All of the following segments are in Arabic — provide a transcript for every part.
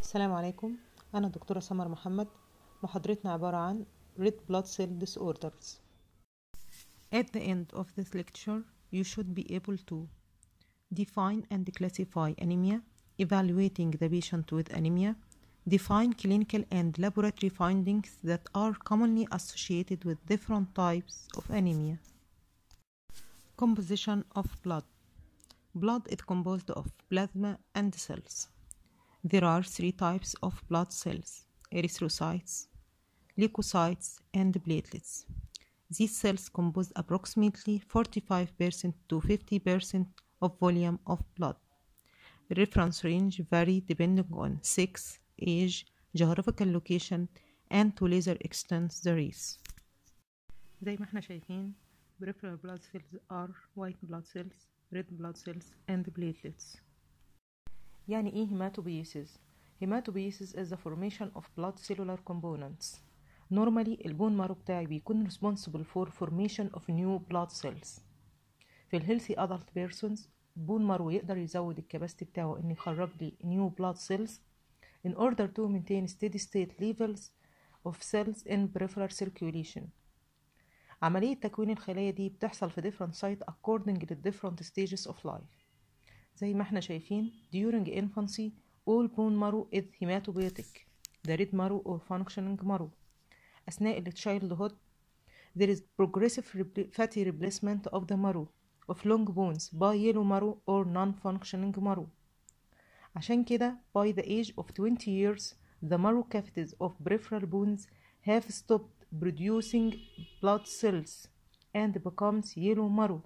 السلام عليكم. أنا الدكتورة سمر محمد. محاضرتنا عبارة عن Red Blood Cell Disorders. At the end of this lecture, you should be able to define and classify anemia, evaluating the patient with anemia, define clinical and laboratory findings that are commonly associated with different types of anemia. Composition of blood. Blood is composed of plasma and cells. There are three types of blood cells: erythrocytes, leukocytes, and platelets. These cells compose approximately 45% to 50% of volume of blood. The reference range vary depending on sex, age, geographical location, and to lesser extent the race. زي ما احنا شايفين peripheral blood cells are white blood cells, red blood cells, and platelets. يعني ايه hematopoiesis؟ Hematopoiesis is the formation of blood cellular components. Normally البون مارو بتاعي بيكون responsible for formation of new blood cells. في healthy adult persons البون مارو يقدر يزود الكباستي بتاعه ان يخرج لي new blood cells in order to maintain steady state levels of cells in peripheral circulation. عملية تكوين الخلايا دي بتحصل في different sites according to the different stages of life. زي ما احنا شايفين during infancy all bone marrow is hematopoietic, the red marrow or functioning marrow. أثناء childhood there is progressive fatty replacement of the marrow of long bones by yellow marrow or non-functioning marrow. عشان كده by the age of 20 years the marrow cavities of peripheral bones have stopped producing blood cells and becomes yellow marrow.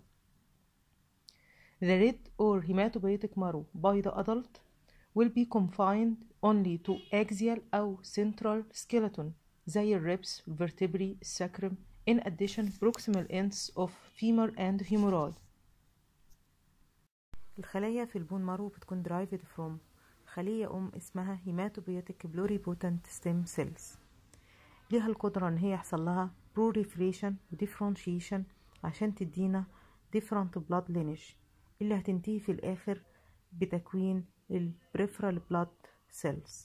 The red or hematopoietic marrow by the adult will be confined only to axial أو central skeleton زي الريبس, vertebrae, sacrum, in addition proximal ends of femur and humerus. الخلايا في البون مارو بتكون derived from خلية اسمها hematopoietic pluripotent stem cells. ليها القدرة ان هي يحصل لها proliferation و differentiation عشان تدينا different blood lineage اللي هتنتهي في الآخر بتكوين ال peripheral blood cells.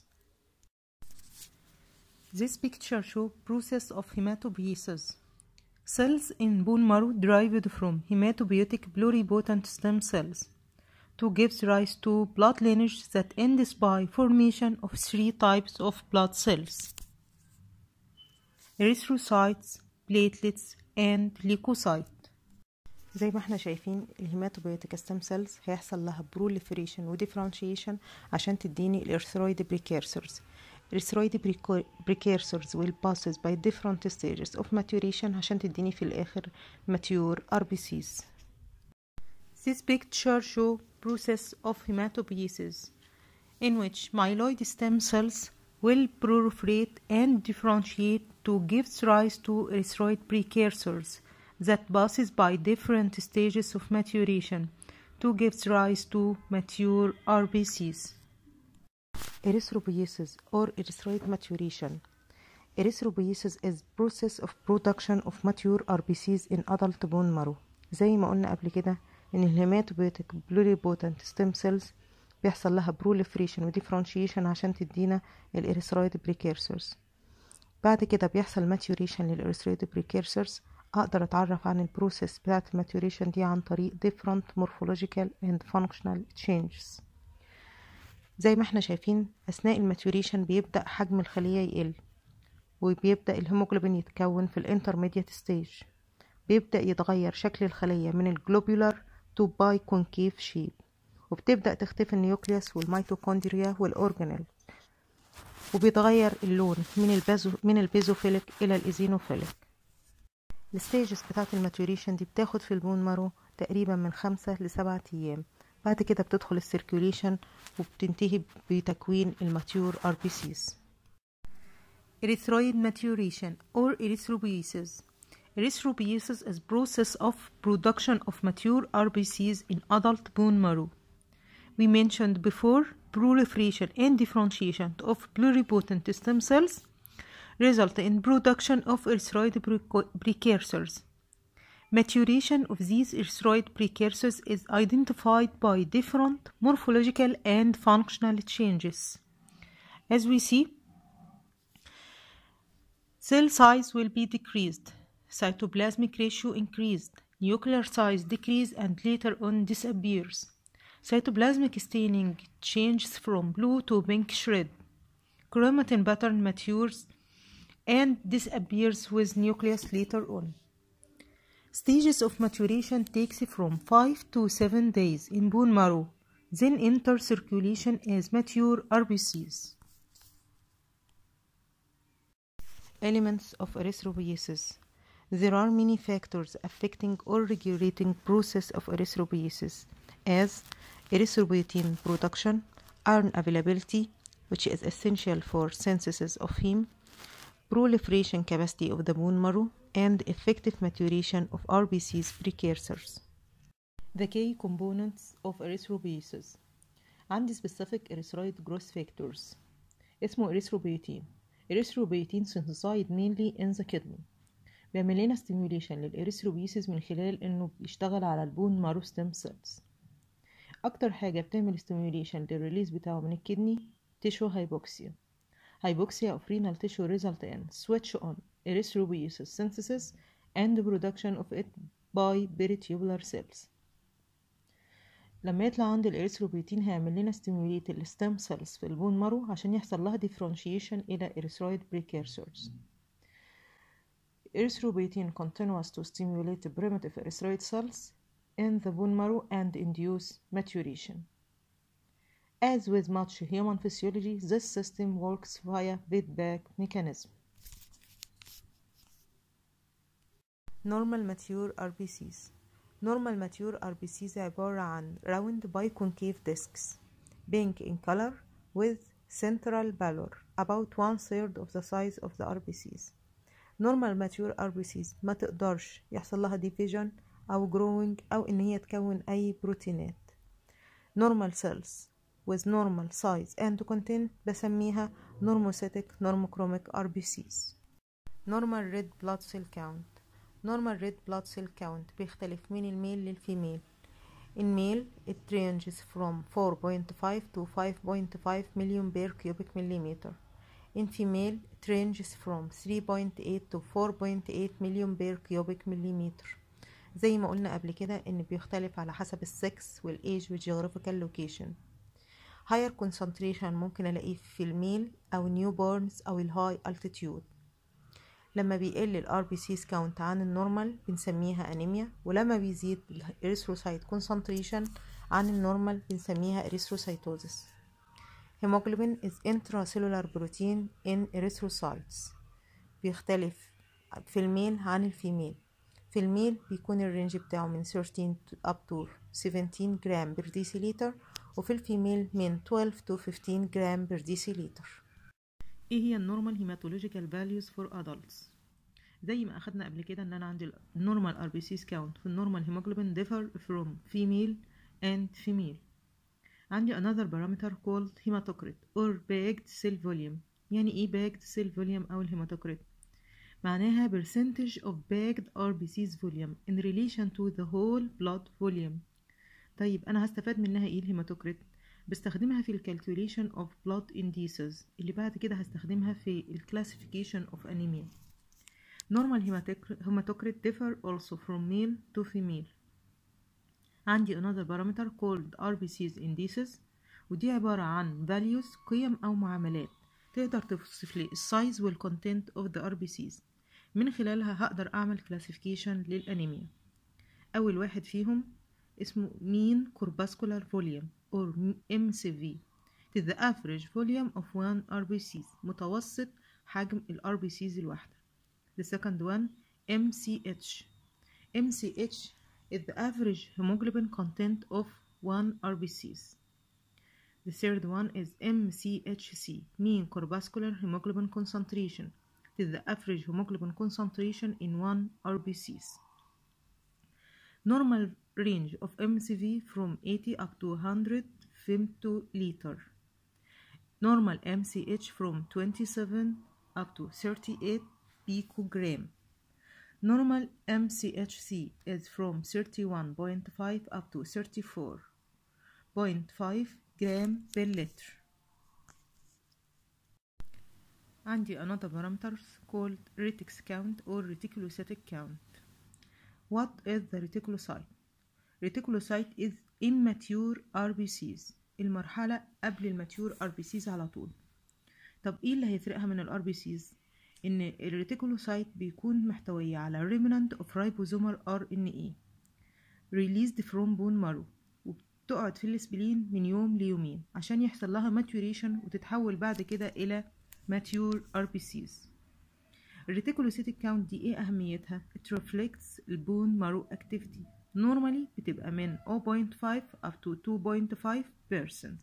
This picture shows process of hematopoiesis. Cells in bone marrow derived from hematopoietic pluripotent stem cells to give rise to blood lineage that ends by formation of three types of blood cells: erythrocytes, platelets, and leukocytes. زي ما احنا شايفين الهيماتوبيوتيك ستيم سيلز هيحصل لها proliferation و differentiation عشان تديني الارثرويد precursors. الارثرويد precursors will passes by different stages of maturation عشان تديني في الآخر mature RBCs. This picture shows process of hematopoiesis in which myeloid stem cells will proliferate and differentiate to give rise to erythroid precursors that passes by different stages of maturation to give rise to mature RBCs. Erythropoiesis or erythroid maturation. Erythropoiesis is process of production of mature RBCs in adult bone marrow. زي ما قلنا قبل كده ان الهيماتوبيوتيك pluripotent stem cells بيحصل لها proliferation و differentiation عشان تدينا الاريثرويد precursors. بعد كده بيحصل maturation للاريثرويد precursors. اقدر اتعرف عن البروسيس بتاعت الماتوريشن دي عن طريق different morphological and functional changes. زي ما احنا شايفين اثناء الماتوريشن بيبدأ حجم الخلية يقل وبيبدأ الهيموجلوبين يتكون في الانترميديت ستيج. بيبدأ يتغير شكل الخلية من الجلوبولار to biconcave shape وبتبدأ تختفي النيوكليوس والميتوكوندريا والأورجانيل وبيتغير اللون من البيزوفيليك إلى الإيزينوفيليك. الستيجز بتاعت الماتوريشن دي بتاخد في البون مارو تقريبا من 5 ل 7 أيام. بعد كده بتدخل السيركيوليشن وبتنتهي بتكوين الماتيور RBCs. Erythroid maturation or erythropoiesis. Erythropoiesis is process of production of mature RBCs in adult bone marrow. We mentioned before proliferation and differentiation of pluripotent stem cells result in production of erythroid precursors. Maturation of these erythroid precursors is identified by different morphological and functional changes. As we see, cell size will be decreased, cytoplasmic ratio increased, nuclear size decrease and later on disappears. Cytoplasmic staining changes from blue to pink shred. Chromatin pattern matures and disappears with nucleus later on. Stages of maturation takes from 5 to 7 days in bone marrow, then enter circulation as mature RBCs. Elements of erythropoiesis. There are many factors affecting or regulating process of erythropoiesis, as erythropoietin production, iron availability, which is essential for synthesis of heme, proliferation capacity of the bone marrow, and effective maturation of RBCs precursors. The key components of erythropoiesis. عندي specific erythroid growth factors اسمه erythropoietin. erythropoietin synthesized mainly in the kidney. بيعمل لنا stimulation للإريثروبيسيس من خلال إنه بيشتغل على البون مارو ستيم سيلز. أكتر حاجة بتعمل stimulation للريليز بتاعه من الكدني tissue hypoxia. Hypoxia of renal tissue result in switch on erythropoiesis synthesis and production of it by peritubular cells. لما يطلع عند الإريثروبيتين هيعمل لنا stimulate الستيم سيلز في البون مارو عشان يحصل لها differentiation إلى erythroid precursors. Erythropoietin continues to stimulate the primitive erythroid cells in the bone marrow and induce maturation. As with much human physiology, this system works via feedback mechanism. Normal mature RBCs. Normal mature RBCs عبارة عن round biconcave discs, pink in color with central pallor, about 1/3 of the size of the RBCs. Normal mature RBCs ما تقدرش يحصل لها division أو growing أو إن هي تكون أي بروتينات. Normal cells with normal size and content بسميها normocytic normochromic RBCs. Normal red blood cell count. Normal red blood cell count بيختلف من الميل للفيميل. In male it ranges from 4.5 to 5.5 million per cubic millimeter. In female it ranges from 3.8 to 4.8 million per cubic millimeter. زي ما قلنا قبل كده إن بيختلف على حسب السكس والإيج والجيوغرافيكال لوكيشن. higher concentration ممكن ألاقيه في الميل أو newborns أو الهاي altitude. لما بيقل ال RBCs count عن النورمال بنسميها أنيميا، ولما بيزيد ال erythrocyte concentration عن النورمال بنسميها erythrocytosis. Hemoglobin is intracellular protein in erythrocytes. بيختلف في الميل عن الفيميل. في الميل بيكون الرينج بتاعه من 13 up to 17 جرام per deciliter، وفي الفيميل من 12 to 15 جرام per deciliter. ايه هي النورمال هيماتولوجيكال فاليوز فور ادلتس؟ زي ما اخدنا قبل كده ان انا عندي النورمال ار بي سيز كاونت في النورمال هيموجلوبين differ from female and female. عندي another parameter called hematocrit or bagged cell volume. يعني ايه bagged cell volume او الهيماتوكريت؟ معناها percentage of bagged RBCs volume in relation to the whole blood volume. طيب انا هستفاد منها ايه الهيماتوكريت؟ بستخدمها في الكالكوليشن of blood indices اللي بعد كده هستخدمها في الكلاسيفيكيشن of anemia. Normal hematocrit differ also from male to female. عندي another parameter called RBCs indices، ودي عبارة عن values قيم أو معاملات تقدر توصف لي السايز والكونتنت of the RBCs. من خلالها هقدر أعمل classification للأنيميا. أول واحد فيهم اسمه mean corpuscular volume or MCV. It is the average volume of one RBCs، متوسط حجم ال RBCs الواحدة. The second one MCH. MCH is the average hemoglobin content of one RBCs. The third one is MCHC, mean corpuscular hemoglobin concentration. It is the average hemoglobin concentration in one RBCs. Normal range of MCV from 80 up to 100 femtoliter. Normal MCH from 27 up to 38 picogram. Normal MCHC is from 31.5 up to 34.5 gram per liter. عندي another parameters called retics count or reticulocytic count. What is the reticulocyte? Reticulocyte is immature RBCs، المرحلة قبل الماتيور RBCs على طول. طب ايه اللي هيفرقها من RBCs؟ ان الريتيكولوسايت بيكون محتوية على remnant of ribosomal RNA released from bone marrow، وبتقعد في السبلين من يوم ليومين عشان يحصل لها maturation وتتحول بعد كده إلى mature RBCs. الريتيكولوسيتيك كاونت دي ايه أهميتها؟ It reflects البون مارو activity. normally بتبقى من 0.5 up to 2.5%.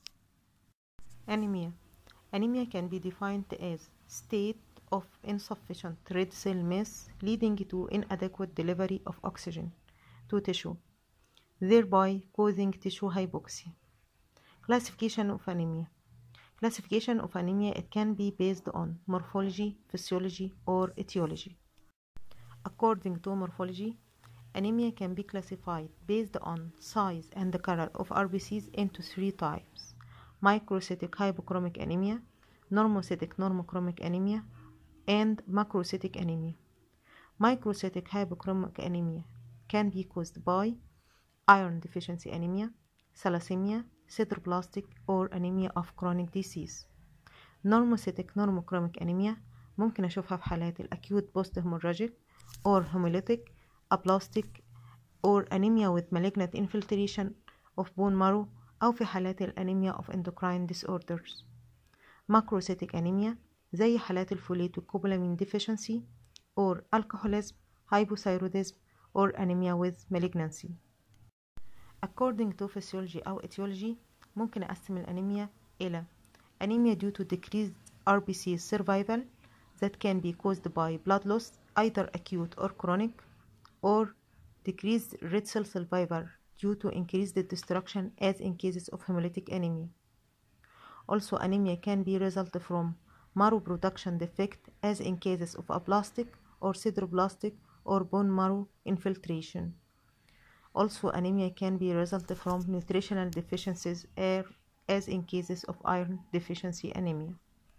Anemia. Anemia can be defined as state of insufficient red cell mass leading to inadequate delivery of oxygen to tissue, thereby causing tissue hypoxia. Classification of anemia. Classification of anemia, it can be based on morphology, physiology, or etiology. According to morphology, anemia can be classified based on size and the color of RBCs into three types: microcytic hypochromic anemia, normocytic normochromic anemia, and macrocytic anemia. Microcytic hypochromic anemia can be caused by iron deficiency anemia, thalassemia, sideroblastic, or anemia of chronic disease. Normocytic normochromic anemia ممكن أشوفها في حالات الأكيوت بوست هيموراجيك or hemolytic aplastic or anemia with malignant infiltration of bone marrow أو في حالات الأنيميا of endocrine disorders. Macrocytic anemia زي حالات الفوليت والكوبولامين deficiency or alcoholism, hypothyroidism or anemia with malignancy. According to physiology أو etiology ممكن أقسم الأنيميا إلى anemia due to decreased RBC survival that can be caused by blood loss either acute or chronic, or decreased red cell survival due to increased destruction as in cases of hemolytic anemia. Also, anemia can be result from marrow production defect as in cases of aplastic or sideroblastic or bone marrow infiltration. Also, anemia can be result from nutritional deficiencies as in cases of iron deficiency anemia.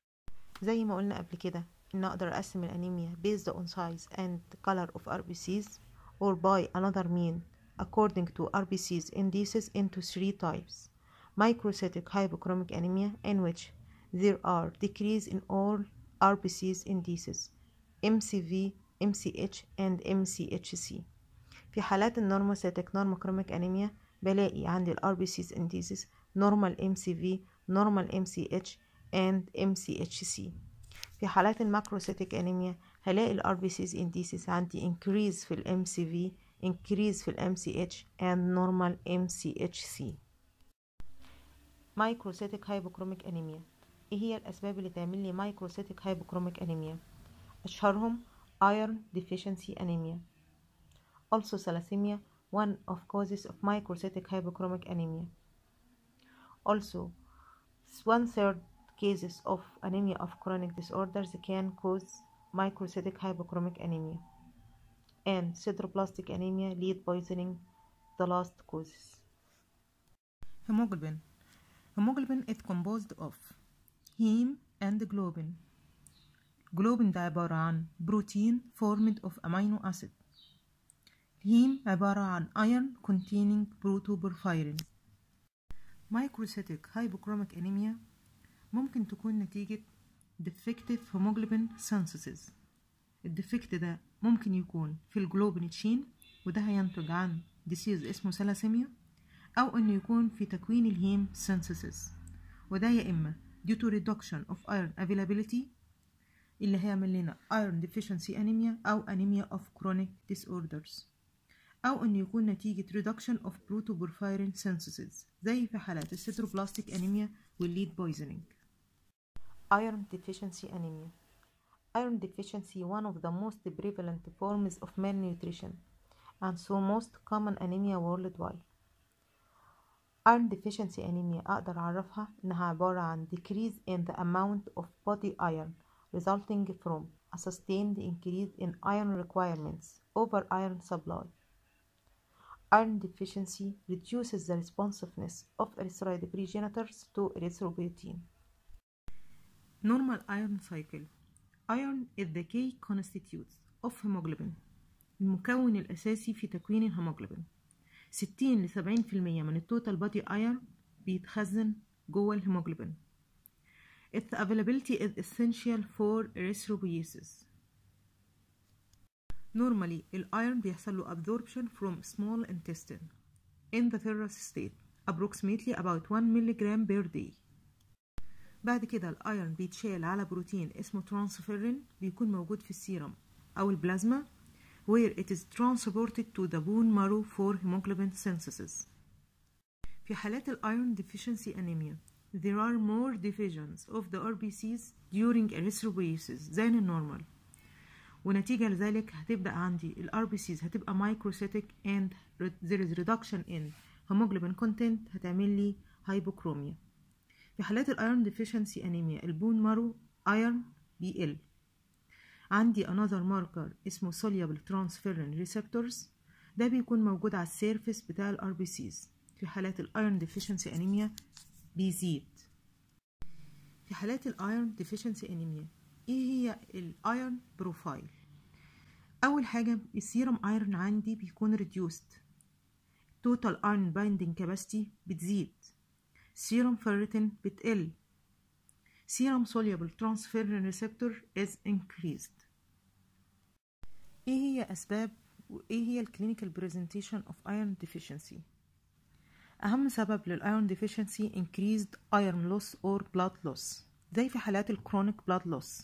زي ما قلنا قبل كده إن أقدر أقسم الأنيميا based on size and color of RBCs or by another mean according to RBCs indices into three types: microcytic hypochromic anemia, in which there are decrease in all RBCs indices MCV, MCH and MCHC. في حالات النورموسيتك نورموكروميك أنيميا بلاقي عندي ال RBCs indices normal MCV, normal MCH and MCHC. في حالات الماكروسيتك أنيميا هلاقي ال RBCs indices عندي increase في ال MCV, increase في ال MCH and normal MCHC. مايكروسيتك هايبوكروميك أنيميا، ايه هي الأسباب اللي تعمل لي مايكروسيتك هايبوكروميك أنيميا؟ أشهرهم iron deficiency anemia. Also thalassemia, one of causes of microcytic hypochromic anemia. Also, 1/3 cases of anemia of chronic disorders can cause microcytic hypochromic anemia. And sideroblastic anemia, lead poisoning, the last causes. Hemoglobin. Hemoglobin is composed of heme and globin. globin ده عبارة عن بروتين formed of amino acid. الهيم عبارة عن iron containing protoporphyrin. microcytic hypochromic anemia ممكن تكون نتيجة defective hemoglobin synthesis. الديفكت ده ممكن يكون في الجلوبين تشين، وده هينتج عن disease اسمه ثلاسيميا، أو إنه يكون في تكوين الهيم synthesis، وده يا إما due to reduction of iron availability اللي هيعمل لنا iron deficiency anemia أو anemia of chronic disorders، أو إنه يكون نتيجة reduction of protoporphyrin synthesis زي في حالات السيتروبلاستيك أنيميا والليد بويزنينج. Iron deficiency anemia. Iron deficiency one of the most prevalent forms of malnutrition and so most common anemia worldwide. Iron deficiency anemia أقدر أعرفها إنها عبارة عن decrease in the amount of body iron resulting from a sustained increase in iron requirements over iron supply. Iron deficiency reduces the responsiveness of erythroid progenitors to erythropoietin. Normal iron cycle. Iron is the key constituents of hemoglobin. المكون الأساسي في تكوين الهيموجلوبين. 60 ل 70% من التوتال بودي ايرون بيتخزن جوه الهيموجلوبين. Its availability is essential for erythropoiesis. Normally, الايرون بيحصل له absorption from small intestine in the ferrous state approximately about 1 mg per day. بعد كده الايرون بيتشال على بروتين اسمه ترانسفيرين بيكون موجود في السيرم أو البلازما where it is transported to the bone marrow for hemoglobin synthesis. في حالات الايرون deficiency anemia there are more divisions of the RBCs during erythropoiesis than in normal. ونتيجة لذلك هتبدأ عندي ال RBCs هتبقى microcytic and there is reduction in hemoglobin content هتعمل لي hypochromia. في حالات الايرون deficiency anemia البون مارو ايرون بيقل. عندي another marker اسمه soluble transferrin receptors ده بيكون موجود على السيرفس بتاع ال RBCs. في حالات الايرون deficiency anemia بيزيد. في حالات الايرون deficiency anemia ايه هي الايرون بروفايل؟ اول حاجة السيرم ايرون عندي بيكون reduced. total iron binding capacity بتزيد. serum ferritin بتقل. serum soluble transferrin receptor is increased. ايه هي اسباب وايه هي الكلينيكال بريزنتيشن اوف ايرون deficiency؟ اهم سبب للايرون deficiency increased iron loss or blood loss زي في حالات الكرونيك blood loss.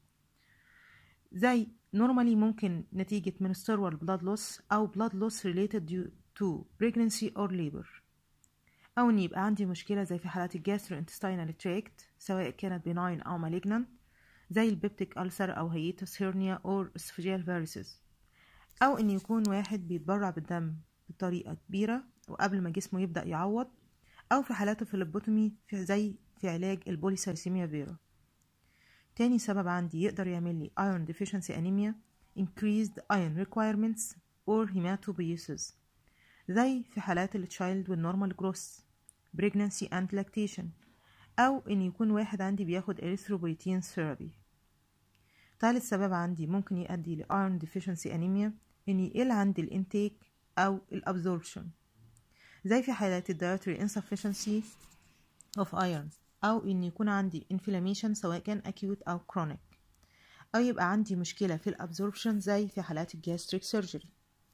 زي normally ممكن نتيجة menstrual blood loss أو blood loss related due to pregnancy or labor، أو إن يبقى عندي مشكلة زي في حالات الجاستروintestinal tract سواء كانت benign أو malignant زي البيبتيك ألسر أو hiatus hernia or esophageal varices، أو إن يكون واحد بيتبرع بالدم بطريقة كبيرة وقبل ما جسمه يبدأ يعوض، أو في حالات الفليبوتومي زي في علاج البوليسايسيميا فيرا. تاني سبب عندي يقدر يعمل لي iron deficiency anemia increased iron requirements or hematopoiesis زي في حالات التشايلد والنورمال جروس pregnancy and lactation، أو إن يكون واحد عندي بياخد erythropoietin therapy. ثالث سبب عندي ممكن يؤدي ل iron deficiency anemia إن يقل عندي الانتيك أو الابزوربشن زي في حالات ال dietary insufficiency of iron، أو إن يكون عندي inflammation سواء كان acute أو chronic، أو يبقى عندي مشكلة في الابزوربشن زي في حالات الجاستريك سيرجري.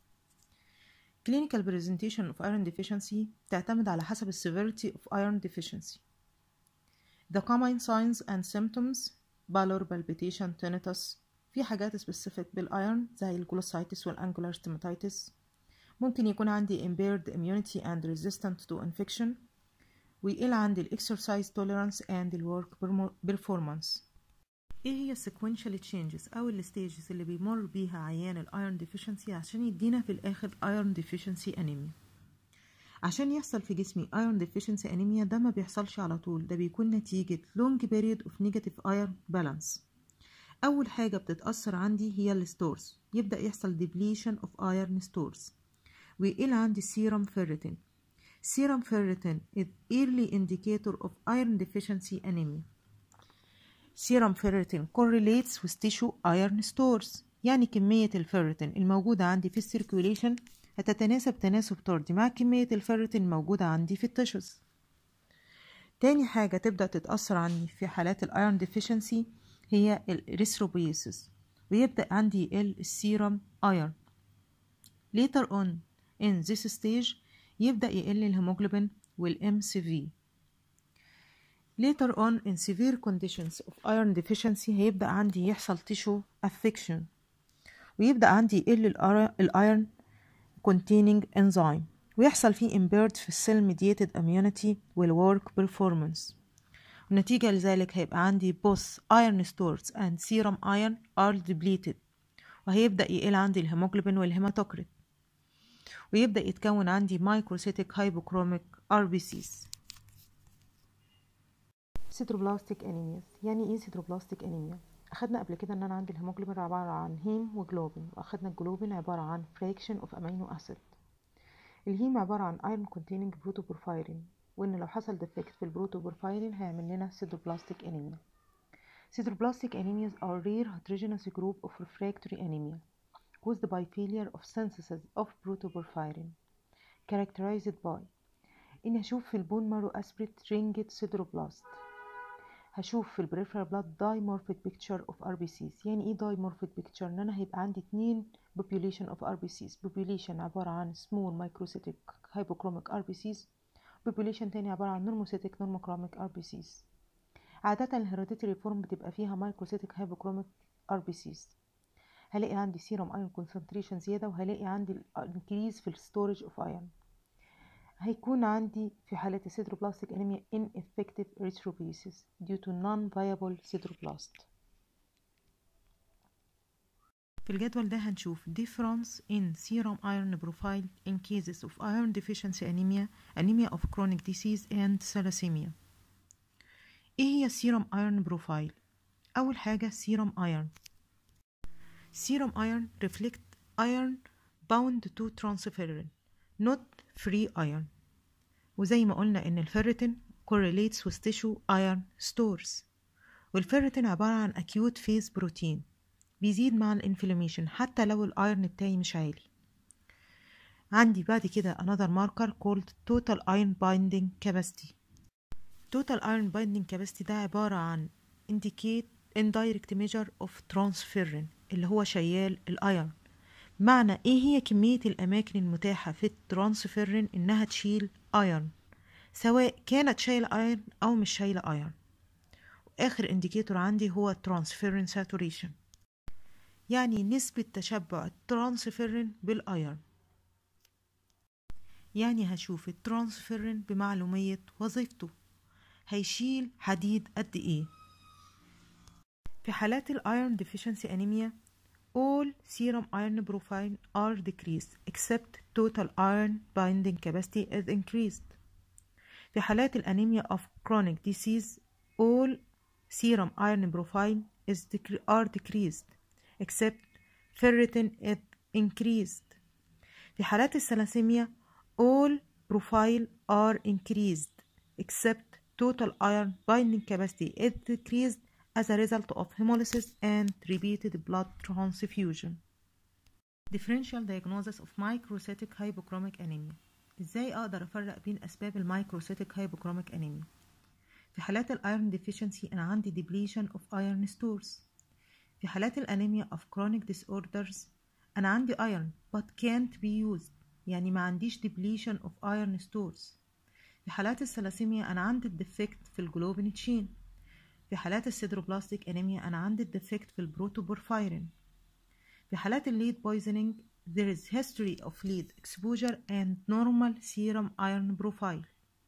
clinical presentation of iron deficiency تعتمد على حسب severity of iron deficiency. the common signs and symptoms pallor palpitation tinnitus. في حاجات specific بالايرون زي الجلوسايتس والانجولار ستيماتيتس. ممكن يكون عندي impaired immunity and resistant to infection، ويقل عندي exercise tolerance and work performance. ايه هي sequential changes او الستيجز اللي بيمر بيها عيان الايرون deficiency عشان يدينا في الاخر iron deficiency anemia؟ عشان يحصل في جسمي iron deficiency anemia ده ما بيحصلش على طول، ده بيكون نتيجة long period of negative iron balance. أول حاجة بتتأثر عندي هي الستورز، يبدأ يحصل depletion of iron stores، ويقل عندي serum ferritin. serum ferritin is early indicator of iron deficiency anemia. serum ferritin correlates with tissue iron stores، يعني كمية الفيرتين الموجودة عندي في السيركوليشن هتتناسب تناسب طردي مع كمية الفيرتين الموجودة عندي في التشوز. تاني حاجة تبدأ تتأثر عندي في حالات الايرون deficiency هي الإريثروبويسيس، ويبدأ عندي يقل السيرم ايرون. later on in this stage يبدأ يقل الهيموجلوبين والMCV. later on in severe conditions of iron deficiency هيبدأ عندي يحصل tissue affection، ويبدأ عندي يقل الايرون containing enzyme، ويحصل فيه impaired في cell mediated immunity والwork performance. ونتيجة لذلك هيبقى عندي both iron stores and serum iron are depleted، وهيبدأ يقل عندي الهيموجلوبين والهيماتوكريت، ويبدأ يتكون عندي microcytic hypochromic RBCs. سيتروبلاستيك انيميا. يعني ايه سيتروبلاستيك انيميا؟ اخدنا قبل كده ان انا عندي الهيموجلوبين عباره عن هيم وجلوبين، واخدنا الجلوبين عباره عن fraction of amino acid. الهيم عباره عن iron containing protoporphyrin، وان لو حصل defect في البروتوبورفايرين هيعمل لنا سيتروبلاستيك انيميا. Sideroblastic anemias are rare heterogeneous group of refractory anemia caused by failure of synthesis of protoporphyrin characterized by إني هشوف في البون مارو أسبريت رينجت سيدروبلاست، هشوف في البريفرال بلاد دايمورفيك بيكتشر اوف RBCs. يعني ايه دايمورفيك بيكتشر؟ ان انا هيبقى عندي 2 population of RBCs، population عبارة عن small microcytic hypochromic RBCs، population تاني عبارة عن normocytic normochromic RBCs. عادة الهيريديتري فورم بتبقى فيها microcytic hypochromic RBCs. هلاقي عندي serum iron concentration زيادة، وهلاقي عندي increase في storage of iron. هيكون عندي في حالة السيدروبلاستيك أنيميا ineffective erythropoiesis due to non-viable sideroblast. في الجدول ده هنشوف difference in serum iron profile in cases of iron deficiency anemia, anemia of chronic disease and thalassemia. ايه هي serum iron profile؟ أول حاجة serum iron. serum iron reflect iron bound to transferrin not free iron. وزي ما قلنا ان الفيرتين correlates with tissue iron stores، والفيرتين عبارة عن acute phase بروتين بيزيد مع الانفلاميشن حتى لو الايرن بتاعي مش عالي. عندي بعد كده another marker called total iron binding capacity. total iron binding capacity ده عبارة عن indicate indirect measure of transferrin اللي هو شيال الايرن. معنى ايه هي كمية الاماكن المتاحة في الترانسفيرين انها تشيل ايرن، سواء كانت شايلة ايرن او مش شايلة ايرن. واخر انديكيتور عندي هو ترانسفيرين ساتوريشن، يعني نسبة تشبع الترانسفيرين بالايرن. يعني هشوف الترانسفيرين بمعلومية وظيفته، هيشيل حديد قد ايه. في حالات الايرن deficiency anemia all serum iron profile are decreased except total iron binding capacity is increased. في حالات الأنيميا of chronic disease all serum iron profile are decreased except ferritin is increased. في حالات الثلاسيميا all profile are increased except total iron binding capacity is decreased as a result of hemolysis and repeated blood transfusion. Differential diagnosis of microcytic hypochromic anemia. ازاي اقدر افرق بين اسباب المايكروسيتيك هايبوكروميك انيميا؟ في حالات الايرون ديفيشنسي انا عندي depletion of iron stores. في حالات الانيميا of chronic disorders انا عندي iron but can't be used، يعني ما عنديش depletion of iron stores. في حالات الثلاسيميا انا عندي الديفكت في الجلوبين تشين. في حالات السيدروبلاستيك انيميا انا عندي الديفكت في البروتوبورفايرين. في حالات الليد بويزنينج there is history of lead exposure and normal serum iron profile.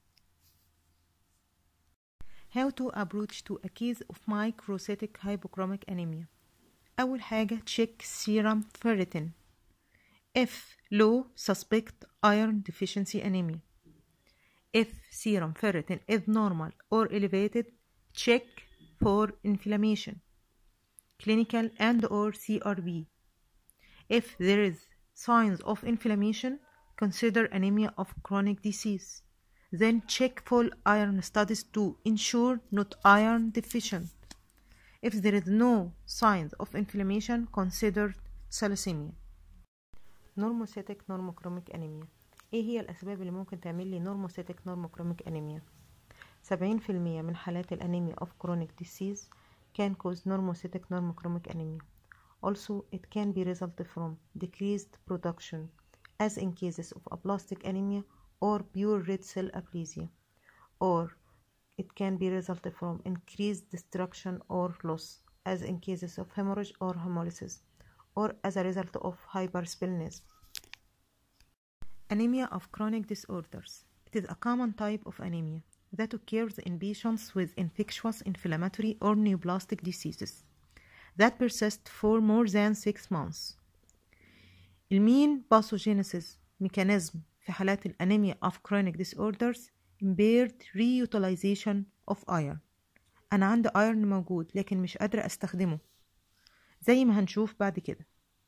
How to approach to a case of microcytic hypochromic anemia. أول حاجة check serum ferritin. If low, suspect iron deficiency anemia. If serum ferritin is normal or elevated, check for inflammation, clinical and or CRB. If there is signs of inflammation, consider anemia of chronic disease. Then check full iron studies to ensure not iron deficient. If there is no signs of inflammation, consider thalassemia. Normocytic normochromic anemia. ايه هي الاسباب اللي ممكن تعمل لي normocytic normochromic anemia؟ 70% من حالات الانيميا of chronic disease can cause normocytic normochromic anemia. Also, it can be result from decreased production, as in cases of aplastic anemia or pure red cell aplasia, or it can be result from increased destruction or loss, as in cases of hemorrhage or hemolysis, or as a result of hypersplenism. Anemia of chronic disorders. It is a common type of anemia that occurs in patients with infectious, inflammatory, or neoplastic diseases that persist for more than 6 months. المين pathogenesis mechanism في حالات الأنيميا of chronic disorders impaired reutilization of iron. أنا عندي iron موجود لكن مش قادرة أستخدمه زي ما هنشوف بعد كده.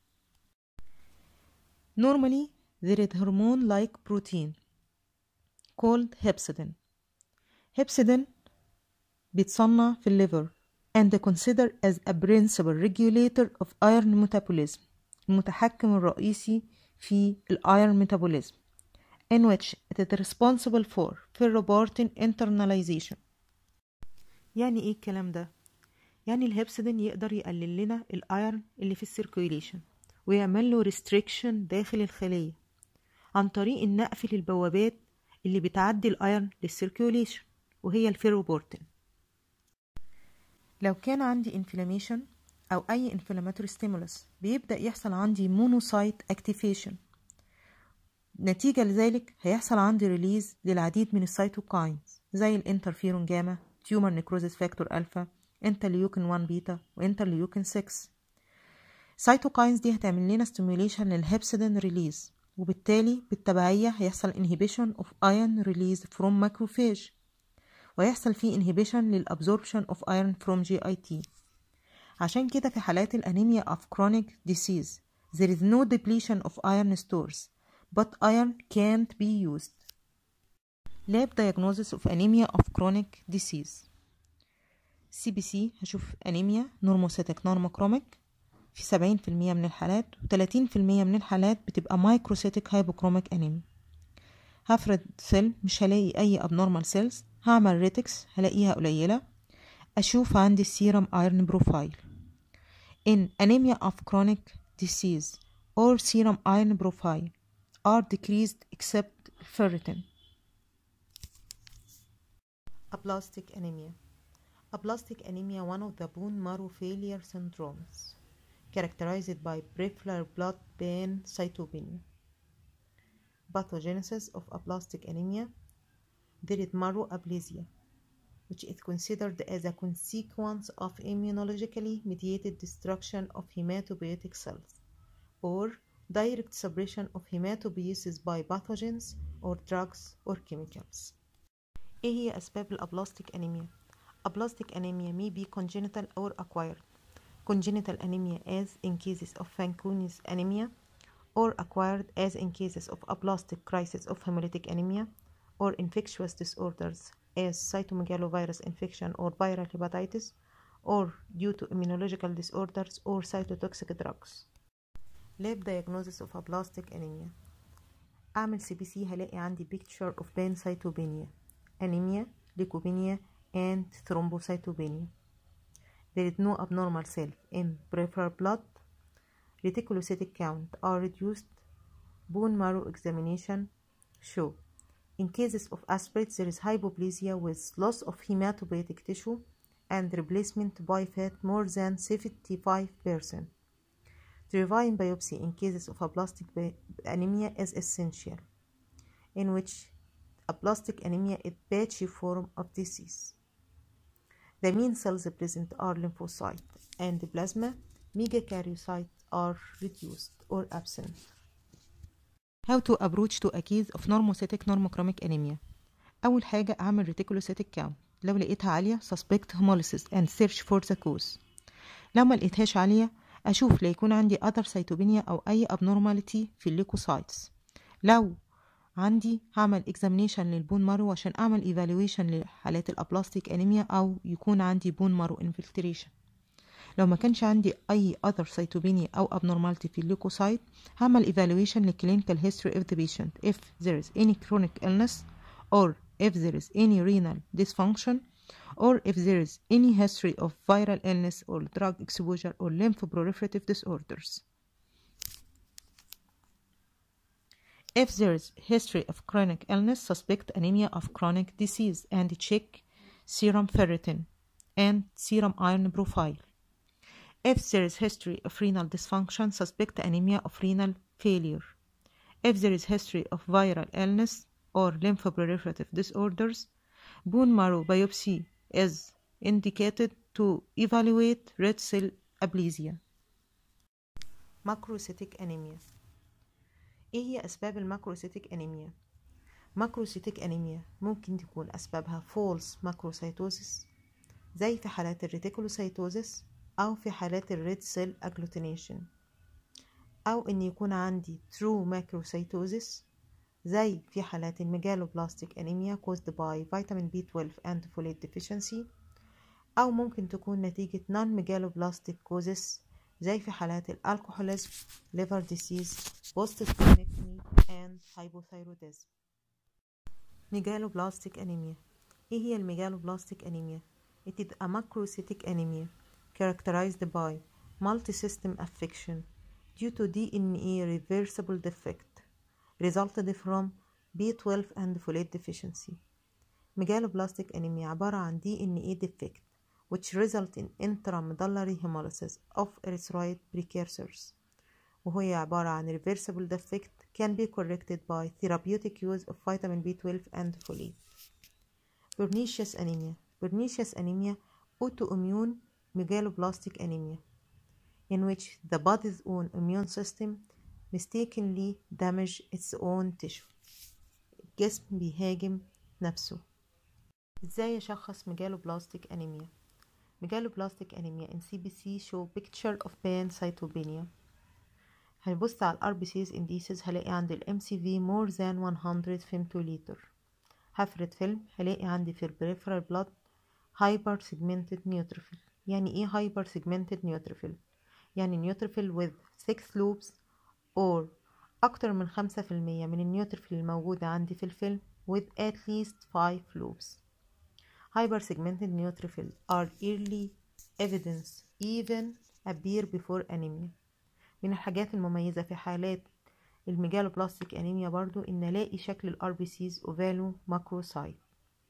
Normally there is hormone-like protein called hepcidin. hepcidin بيتصنع في الليفر and considered as a principal regulator of iron metabolism. المتحكم الرئيسي في iron metabolism in which it is responsible for ferroportin internalization. يعني ايه الكلام ده؟ يعني الهيبسيدين يقدر يقلل لنا الايرن اللي في السيركيوليشن ويعمل له ريستريكشن داخل الخلية عن طريق ان اقفل البوابات اللي بتعدي الايرن للسيركيوليشن وهي الفيروبورتين. لو كان عندي انفلاميشن او اي انفلاماتوري ستيمولس بيبدأ يحصل عندي مونوسايت اكتيفيشن، نتيجة لذلك هيحصل عندي ريليز للعديد من السيتوكاينز زي الانترفيرون جاما، تيومر نيكروزيس فاكتور الفا، انترليوكين 1 بيتا وانترليوكين 6. السيتوكاينز دي هتعمل لنا ستيميوليشن للهيبسيدين ريليز، وبالتالي بالتبعية هيحصل انهيبيشن اوف ايرون ريليز فروم ماكروفاج، ويحصل فيه انهيبيشن للابزوربشن اوف ايرون فروم جي اي تي. عشان كده في حالات الانيميا of chronic disease there is no depletion of iron stores but iron can't be used. Lab diagnosis of anemia of chronic disease. CBC هشوف أنيميا نورموسيتك نورموكروميك في 70% من الحالات، و30% من الحالات بتبقى مايكروسيتك هايبوكروميك أنيميا. هفرد سيل مش هلاقي أي abnormal cells، هعمل ريتكس هلاقيها قليلة. أشوف عندي السيرم ايرن بروفايل. In anemia of chronic disease or serum iron profile are decreased except ferritin. Aplastic anemia. Aplastic anemia, one of the bone marrow failure syndromes, characterized by peripheral blood pancytopenia. Pathogenesis of aplastic anemia. There is marrow aplasia, which is considered as a consequence of immunologically mediated destruction of hematopoietic cells or direct suppression of hematopoiesis by pathogens or drugs or chemicals. ايه هي اسباب الابلاستيك انيميا؟ Aplastic anemia may be congenital or acquired. Congenital anemia as in cases of Fanconi's anemia, or acquired as in cases of aplastic crisis of hemolytic anemia, or infectious disorders as cytomegalovirus infection or viral hepatitis, or due to immunological disorders or cytotoxic drugs. Lab diagnosis of aplastic anemia. أعمل CBC هلاقي عندي picture of pancytopenia, anemia, leukopenia, and thrombocytopenia. There is no abnormal cell in peripheral blood. Reticulocytic count are reduced. Bone marrow examination show. In cases of aspirates, there is hypoplasia with loss of hematopoietic tissue and replacement by fat more than 75%. Trivine biopsy in cases of aplastic anemia is essential, in which aplastic anemia is patchy form of disease. The main cells present are lymphocyte and plasma. Megakaryocytes are reduced or absent. How to approach to a case of normocytic normochromic anemia. أول حاجة أعمل reticulocytic count. لو لقيتها عالية suspect hemolysis and search for the cause. لو ما لقيتهاش عالية أشوف ليكون عندي other cytopenia أو أي abnormality في الليكوسايتس. لو عندي هعمل examination للبون مارو عشان أعمل evaluation لحالات الأبلاستيك أنيميا أو يكون عندي بون مارو infiltration. لو ما كانش عندي أي other cytopenia أو abnormality في الليكوسايت هعمل evaluation للclinical history of the patient if there is any chronic illness or if there is any renal dysfunction or if there is any history of viral illness or drug exposure or lymphoproliferative disorders. If there is history of chronic illness, suspect anemia of chronic disease and check serum ferritin and serum iron profile. If there is history of renal dysfunction, suspect anemia of renal failure. If there is history of viral illness or lymphoproliferative disorders, bone marrow biopsy is indicated to evaluate red cell aplasia. Macrocytic anemia. ايه هي اسباب الماكروسيتيك انيميا؟ ماكروسيتيك انيميا ممكن تكون اسبابها فولس ماكروسيتوزيس زي في حالات الريتيكولوسيتوزيس او في حالات الريد سيل اجلوتينيشن، او ان يكون عندي ترو ماكروسيتوزيس زي في حالات الميجالوبلاستيك انيميا caused by vitamin B12 and folate deficiency، أو ممكن تكون نتيجة non-megaloblastic causes زي في حالات الالكحوليزم، liver disease, post-splenectomy and hypothyroidism. megaloblastic anemia. إيه هي الميجالوبلاستيك أنيميا؟ It is a macrocytic anemia characterized by multisystem affection due to DNA reversible defect resulted from B12 and folate deficiency. megaloblastic anemia عبارة عن DNA defect which result in intramedullary hemolysis of erythroid precursors، وهي عبارة عن reversible defect can be corrected by therapeutic use of vitamin B12 and folate. pernicious anemia. pernicious anemia autoimmune megaloblastic anemia in which the body's own immune system mistakenly damage its own tissue. الجسم بيهاجم نفسه. ازاي اشخص megaloblastic anemia؟ megaloblastic anemia in CBC show picture of pancytopenia. هنبص على RBCs indices هلاقي عند MCV more than 100 femtoliter. هفرد فيلم هلاقي عندي في peripheral blood hyper segmented neutrophil. يعني ايه hyper segmented neutrophil؟ يعني neutrophil with 6 loops or أكتر من 5% من النيوتروفيل الموجودة عندي في الفيلم with at least 5 loops. Hypersegmented neutrophils are early evidence even appear before anemia. من الحاجات المميزة في حالات الميجالوبلاستيك أنيميا برضو إن ألاقي شكل ال RBCs ovalo macrocyte.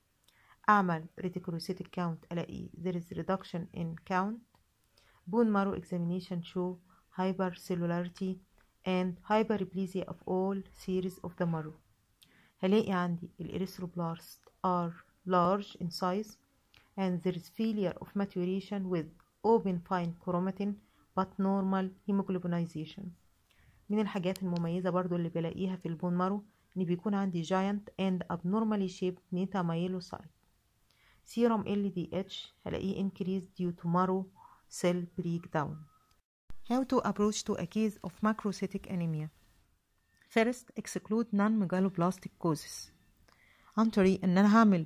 أعمل reticulocytic count ألاقي there is reduction in count. bone marrow examination show hypercellularity and hyperplasia of all series of the marrow. هلاقي عندي الإريثروبلاست are large in size and there is failure of maturation with open fine chromatin but normal hemoglobinization. من الحاجات المميزة برضو اللي بلاقيها في البون مارو ان بيكون عندي giant and abnormally shaped metamyelocyte. serum LDH هلاقيه increased due to marrow cell breakdown. How to approach to a case of macrocytic anemia. First, exclude non-megaloblastic causes. عن طريق ان انا هعمل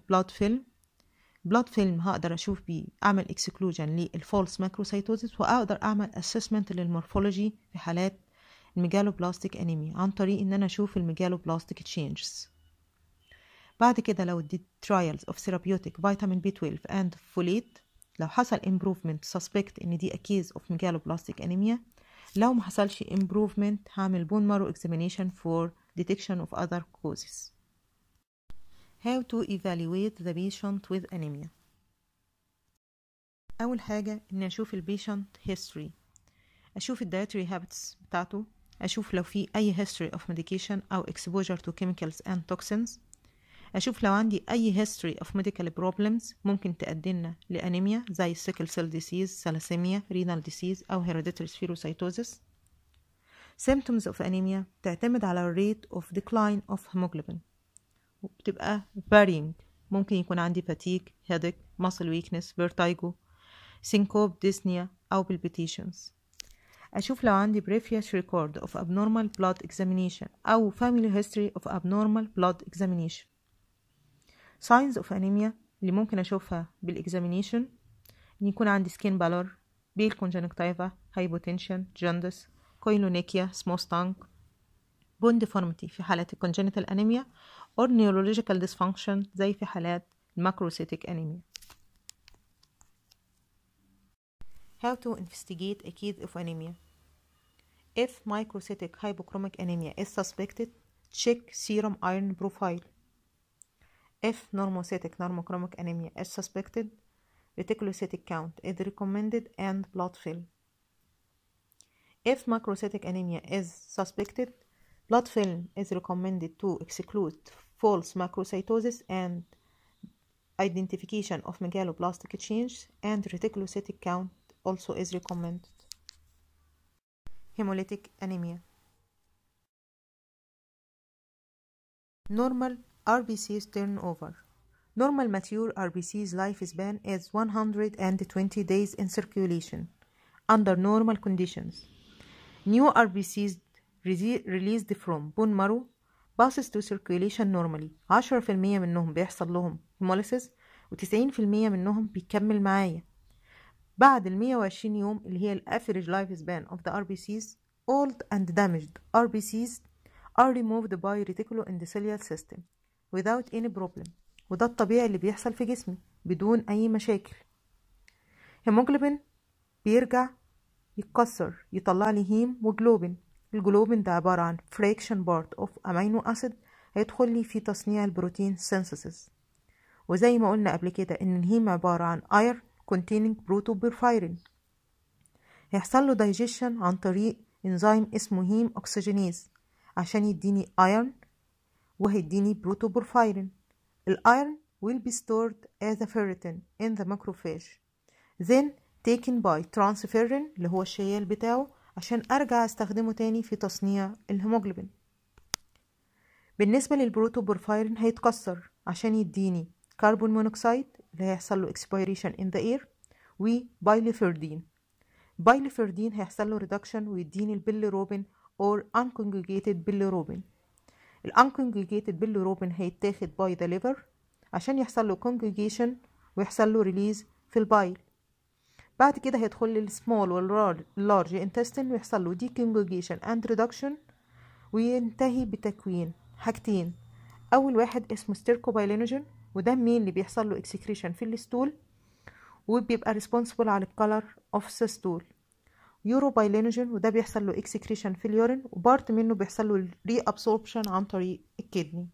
blood film هقدر اشوف بيه اعمل exclusion للفولس macrocytosis، واقدر اعمل assessment للمورفولوجي في حالات الميجالوبلاستيك انيميا عن طريق ان انا اشوف الميجالوبلاستيك changes. بعد كده لو اديت trials of therapeutic vitamin B12 and folate، لو حصل improvement suspect ان دي a case of megaloblastic anemia. لو ما حصلش improvement هعمل bone marrow examination for detection of other causes. How to evaluate the patient with anemia. أول حاجة إني أشوف البيشنت history، أشوف dietary habits بتاعته، أشوف لو في أي history of medication أو exposure to chemicals and toxins، أشوف لو عندي أي history of medical problems ممكن تؤدينا لأنيميا زي sickle cell disease, thalassemia, renal disease أو hereditary spherocytosis. Symptoms of anemia تعتمد على rate of decline of hemoglobin وبتبقى varying. ممكن يكون عندي fatigue, headache, muscle weakness, vertigo, syncope, dyspnea أو palpitations. أشوف لو عندي previous record of abnormal blood examination أو family history of abnormal blood examination. Signs of anemia اللي ممكن أشوفها بالexamination إن يكون عندي skin pallor, pale conjunctiva, hypotension, jaundice, koilonychia, small stunk, bone deformity في حالات congenital anemia or neurological dysfunction زي في حالات macrocytic anemia. How to investigate a case of anemia. If microcytic hypochromic anemia is suspected, check serum iron profile. If normocytic normochromic anemia is suspected, reticulocytic count is recommended and blood film. If macrocytic anemia is suspected, blood film is recommended to exclude false macrocytosis and identification of megaloblastic change, and reticulocytic count also is recommended. Hemolytic anemia. Normal RBCs turnover. Normal mature RBCs lifespan is 120 days in circulation under normal conditions. New RBCs released from bone marrow passes to circulation normally. 10% منهم بيحصل لهم hemolysis و90% منهم بيكمل معايا. بعد 120 يوم اللي هي average lifespan of the RBCs, old and damaged RBCs are removed by reticuloendothelial system without any problem. وده الطبيعي اللي بيحصل في جسمي بدون أي مشاكل. هيموجلوبين بيرجع يتكسر يطلع لي هيم وجلوبين. الجلوبين ده عبارة عن fraction part of amino acid هيدخل لي في تصنيع البروتين synthesis. وزي ما قلنا قبل كده ان الهيم عبارة عن iron containing protoporphyrin. هيحصل له digestion عن طريق انزيم اسمه هيم اوكسجينيز عشان يديني iron وهيديني protoporphyrin. الايرون will be stored as a ferritin in the macrophage, then taken by transferrin اللي هو الشيال بتاعه عشان ارجع استخدمه تاني في تصنيع الهيموجلوبين. بالنسبة للبروتوبورفايرين هيتكسر عشان يديني كربون مونوكسيد اللي هيحصل له expiration in the air وبايليفردين. بايليفردين هيحصل له reduction ويديني البيليروبين or unconjugated bilirubin. الunconjugated bilirubin هيتاخد by the liver عشان يحصل له conjugation ويحصل له release في البايل. بعد كده هيدخل لي السمول واللارج intestine ويحصل له deconjugation and reduction وينتهي بتكوين حاجتين. اول واحد اسمه ستيركوبايلينوجين وده مين اللي بيحصل له excretion في الستول وبيبقى responsible على الcolor of the stool. يوروبايلينوجين وده بيحصل له excretion في اليورين وبارت منه بيحصل له reabsorption عن طريق الكدني.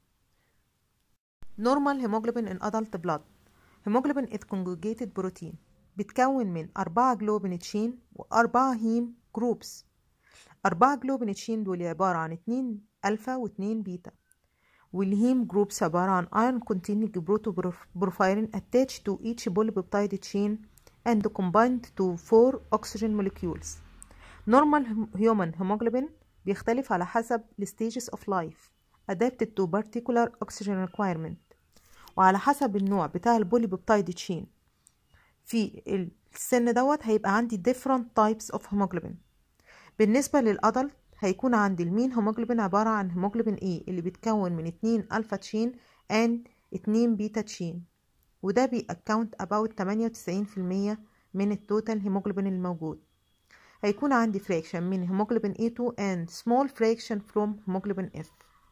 normal hemoglobin in adult blood. hemoglobin is conjugated protein بتكون من 4 جلوبين تشين و4 هيم جروبس. 4 جلوبين تشين دول عبارة عن 2 ألفا و2 بيتا، والهيم جروبس عبارة عن iron containing protoporphyrin attached to each polypeptide chain and combined to 4 oxygen molecules. normal human hemoglobin بيختلف على حسب stages of life adapted to particular oxygen requirement وعلى حسب النوع بتاع البوليبيبتايد تشين. في السن دوت هيبقى عندي different types of hemoglobin. بالنسبة للأدلت هيكون عندي المين هيموجلوبين عبارة عن هيموجلوبين A اللي بيتكون من 2 ألفا تشين and 2 بيتا تشين وده بيأكاونت about 98% من التوتال هيموجلوبين الموجود. هيكون عندي fraction من هيموجلوبين A2 and small fraction from هيموجلوبين F.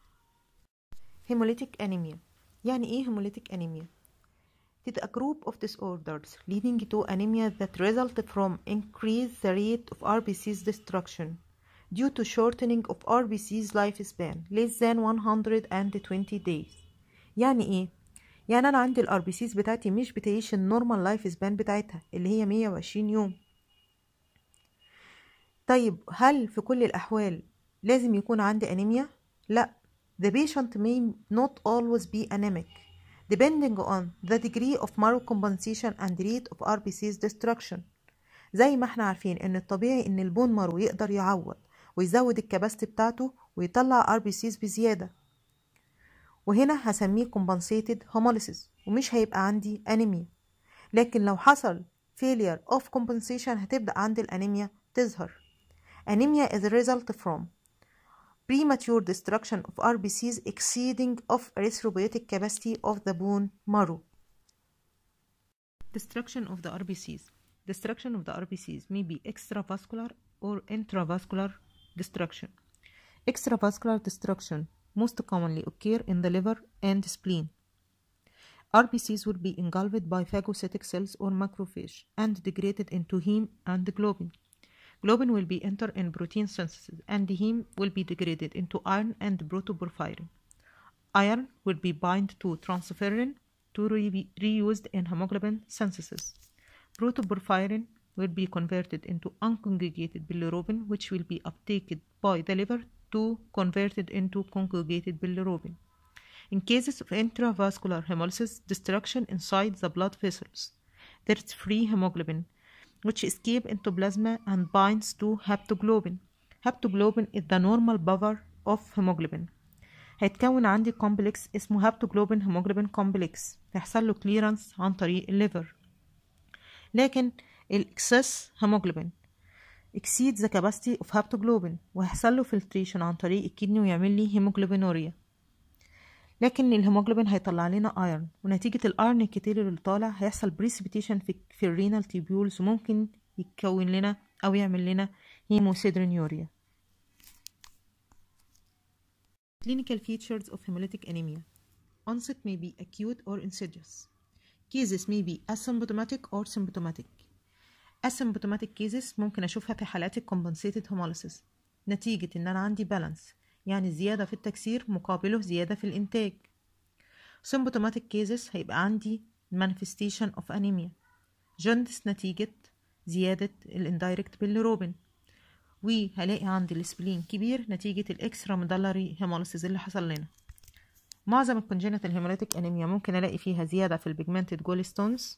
hemolytic anemia. يعني ايه hemolytic anemia؟ It is a group of disorders leading to anemia that result from increase the rate of RBCs destruction due to shortening of RBCs lifespan less than 120 days. يعني ايه؟ يعني انا عندي ال RBCs بتاعتي مش بتعيش النورمال لايف سبان بتاعتها اللي هي 120 يوم. طيب هل في كل الاحوال لازم يكون عندي انيميا؟ لا. The patient may not always be anemic depending on the degree of marrow compensation and rate of RBCs destruction. زي ما احنا عارفين ان الطبيعي ان البون مارو يقدر يعوض ويزود الكباستي بتاعته ويطلع RBCs بزيادة، وهنا هسميه compensated hemolysis ومش هيبقى عندي أنيميا. لكن لو حصل failure of compensation هتبدأ عندي الأنيميا تظهر. Anemia is a result from premature destruction of RBCs exceeding of erythropoietic capacity of the bone marrow. Destruction of the RBCs. Destruction of the RBCs may be extravascular or intravascular destruction. Extravascular destruction most commonly occur in the liver and spleen. RBCs will be engulfed by phagocytic cells or macrophage and degraded into heme and globin. Globin will be entered in protein synthesis and the heme will be degraded into iron and protoporphyrin. Iron will be bind to transferrin to be reused in hemoglobin synthesis. Protoporphyrin will be converted into unconjugated bilirubin which will be uptaken by the liver to converted into conjugated bilirubin. In cases of intravascular hemolysis destruction inside the blood vessels, there is free hemoglobin which escape into plasma and binds to haptoglobin. Haptoglobin is the normal buffer of hemoglobin. هيتكون عندي كومبلكس اسمه هابتوجلوبين هيموجلوبين كومبلكس هيحصل له كليرنس عن طريق الليفر. لكن الاكسس هيموجلوبين exceed the capacity of haptoglobin وهيحصل له filtration عن طريق الكدني ويعمل لي هيموجلوبينوريا. لكن الهيموجلوبين هيطلع لنا ايرون، ونتيجة الايرون الكتير اللي طالع هيحصل بريسبيتيشن في الرينال تيبيولز، وممكن يتكون لنا او يعمل لنا هيموسيدرينيوريا. Clinical features of hemolytic anemia. Onset may be acute or insidious. Cases may be asymptomatic or symptomatic. Asymptomatic cases ممكن أشوفها في حالات compensated hemolysis نتيجة إن أنا عندي balance، يعني زيادة في التكسير مقابله زيادة في الإنتاج. Symptomatic cases هيبقى عندي manifestation of anemia، جوندس نتيجة زيادة indirect bilirubin، وهلاقي عندي السبلين كبير نتيجة الاكسترا ميدالري هيموليسيس اللي حصل لنا. معظم الكونجينيتال هيموليتيك انيميا ممكن الاقي فيها زيادة في البيجمنتد جولستونز،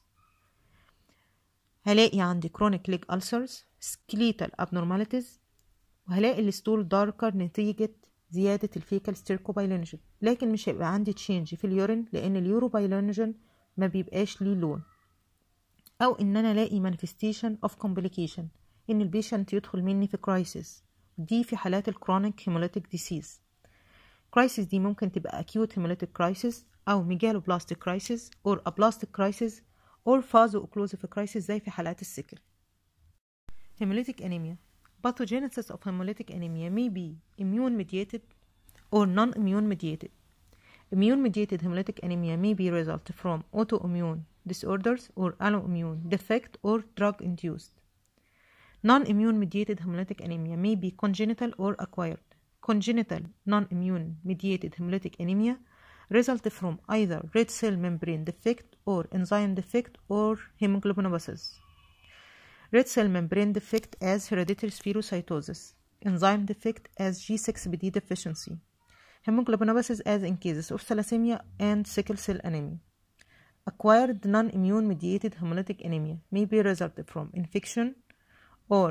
هلاقي عندي كرونيك ليج ألسرز، سكليتال ابنورماليتيز، وهلاقي الستول داركر نتيجة زيادة الفيكال ستيركوبايلينوجين، لكن مش هيبقى عندي تشينج في اليورين لان اليوروبايلينوجين ما بيبقاش ليه لون. او ان انا الاقي مانيفستيشن اوف كومبليكيشن، ان البيشنت يدخل مني في كرايسيس، دي في حالات الكرونيك هيموليتيك ديسيز. كرايسيس دي ممكن تبقى acute hemolytic crisis او megaloblastic crisis or aplastic crisis or vaso-occlusive crisis زي في حالات السكر. Hemolytic anemia. Pathogenesis of hemolytic anemia may be immune mediated or non-immune mediated. Immune mediated hemolytic anemia may be result from autoimmune disorders or autoimmune defect or drug induced. Non-immune mediated hemolytic anemia may be congenital or acquired. Congenital non-immune mediated hemolytic anemia result from either red cell membrane defect or enzyme defect or hemoglobinopathies. Red cell membrane defect as hereditary spherocytosis, enzyme defect as G6PD deficiency, hemoglobinopathies as in cases of thalassemia and sickle cell anemia. Acquired non-immune mediated hemolytic anemia may be result from infection or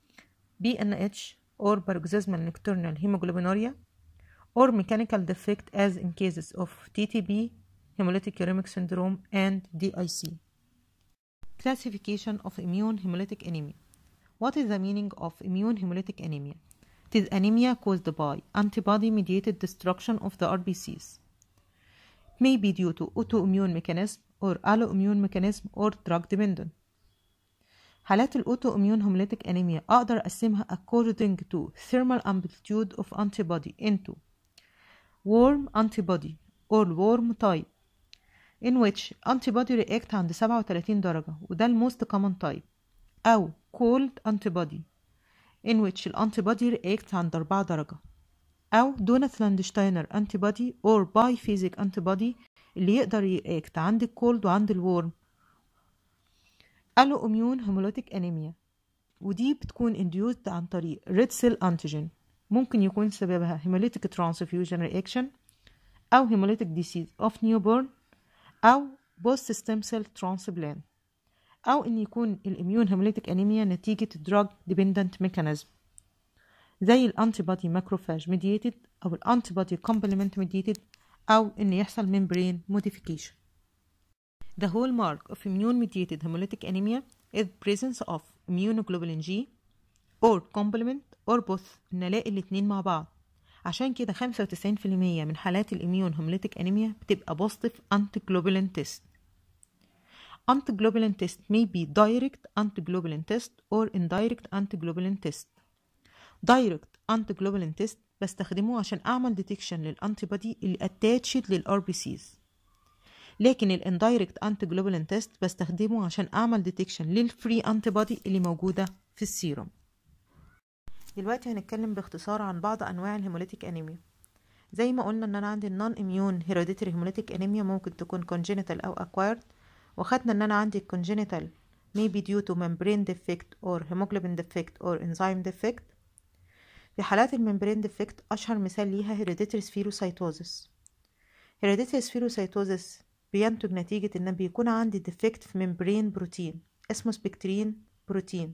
BNH or paroxysmal nocturnal hemoglobinuria or mechanical defect as in cases of TTP, hemolytic uremic syndrome and DIC. Classification of immune hemolytic anemia. What is the meaning of immune hemolytic anemia? It is anemia caused by antibody-mediated destruction of the RBCs. It may be due to autoimmune mechanism or alloimmune mechanism or drug dependent. حالات الأوتوإميون هيموليتيك أنيميا أقدر أقسمها according to thermal amplitude of antibody into warm antibody or warm type in which antibody react عند 37 درجة وده الموست common type، أو cold antibody in which الانتيبودي react عند 4 درجة، أو دونات لاندشتاينر antibody or biphasic antibody اللي يقدر react عند الكولد وعند الورم. alloimmune hemolytic anemia ودي بتكون induced عن طريق red cell antigen، ممكن يكون سببها hemolytic transfusion reaction أو hemolytic disease of newborn أو post stem cell transplant، أو إن يكون الإميون hemolytic anemia نتيجة drug dependent mechanism زي الانتيبودي macrophage mediated أو الانتيبودي complement mediated أو إن يحصل membrane modification. The hallmark of immune-mediated hemolytic anemia is presence of immunoglobulin G or complement or both، إن ألاقي الاتنين مع بعض. عشان كده 95% من حالات الإميون hemolytic anemia بتبقى positive antiglobulin test. Antiglobulin test may be direct antiglobulin test or indirect antiglobulin test. Direct antiglobulin test بستخدمه عشان أعمل detection للأنتيبودي اللي attached للRBCs، لكن الاندايركت انتيجلوبولين تيست بستخدمه عشان اعمل ديتكشن للفري انتيبودي اللي موجوده في السيروم. دلوقتي هنتكلم باختصار عن بعض انواع الهيموليتيك انيميا. زي ما قلنا ان انا عندي النون اميون هيريديتري هيموليتيك انيميا ممكن تكون congenital او acquired، وخدنا ان انا عندي congenital may be due to membrane defect or hemoglobin defect or enzyme defect. في حالات الممبرين defect اشهر مثال ليها hereditary spherocytosis. hereditary spherocytosis بينتج نتيجة إن بيكون عندي ديفكت في ممبرين بروتين اسمه سبكترين بروتين.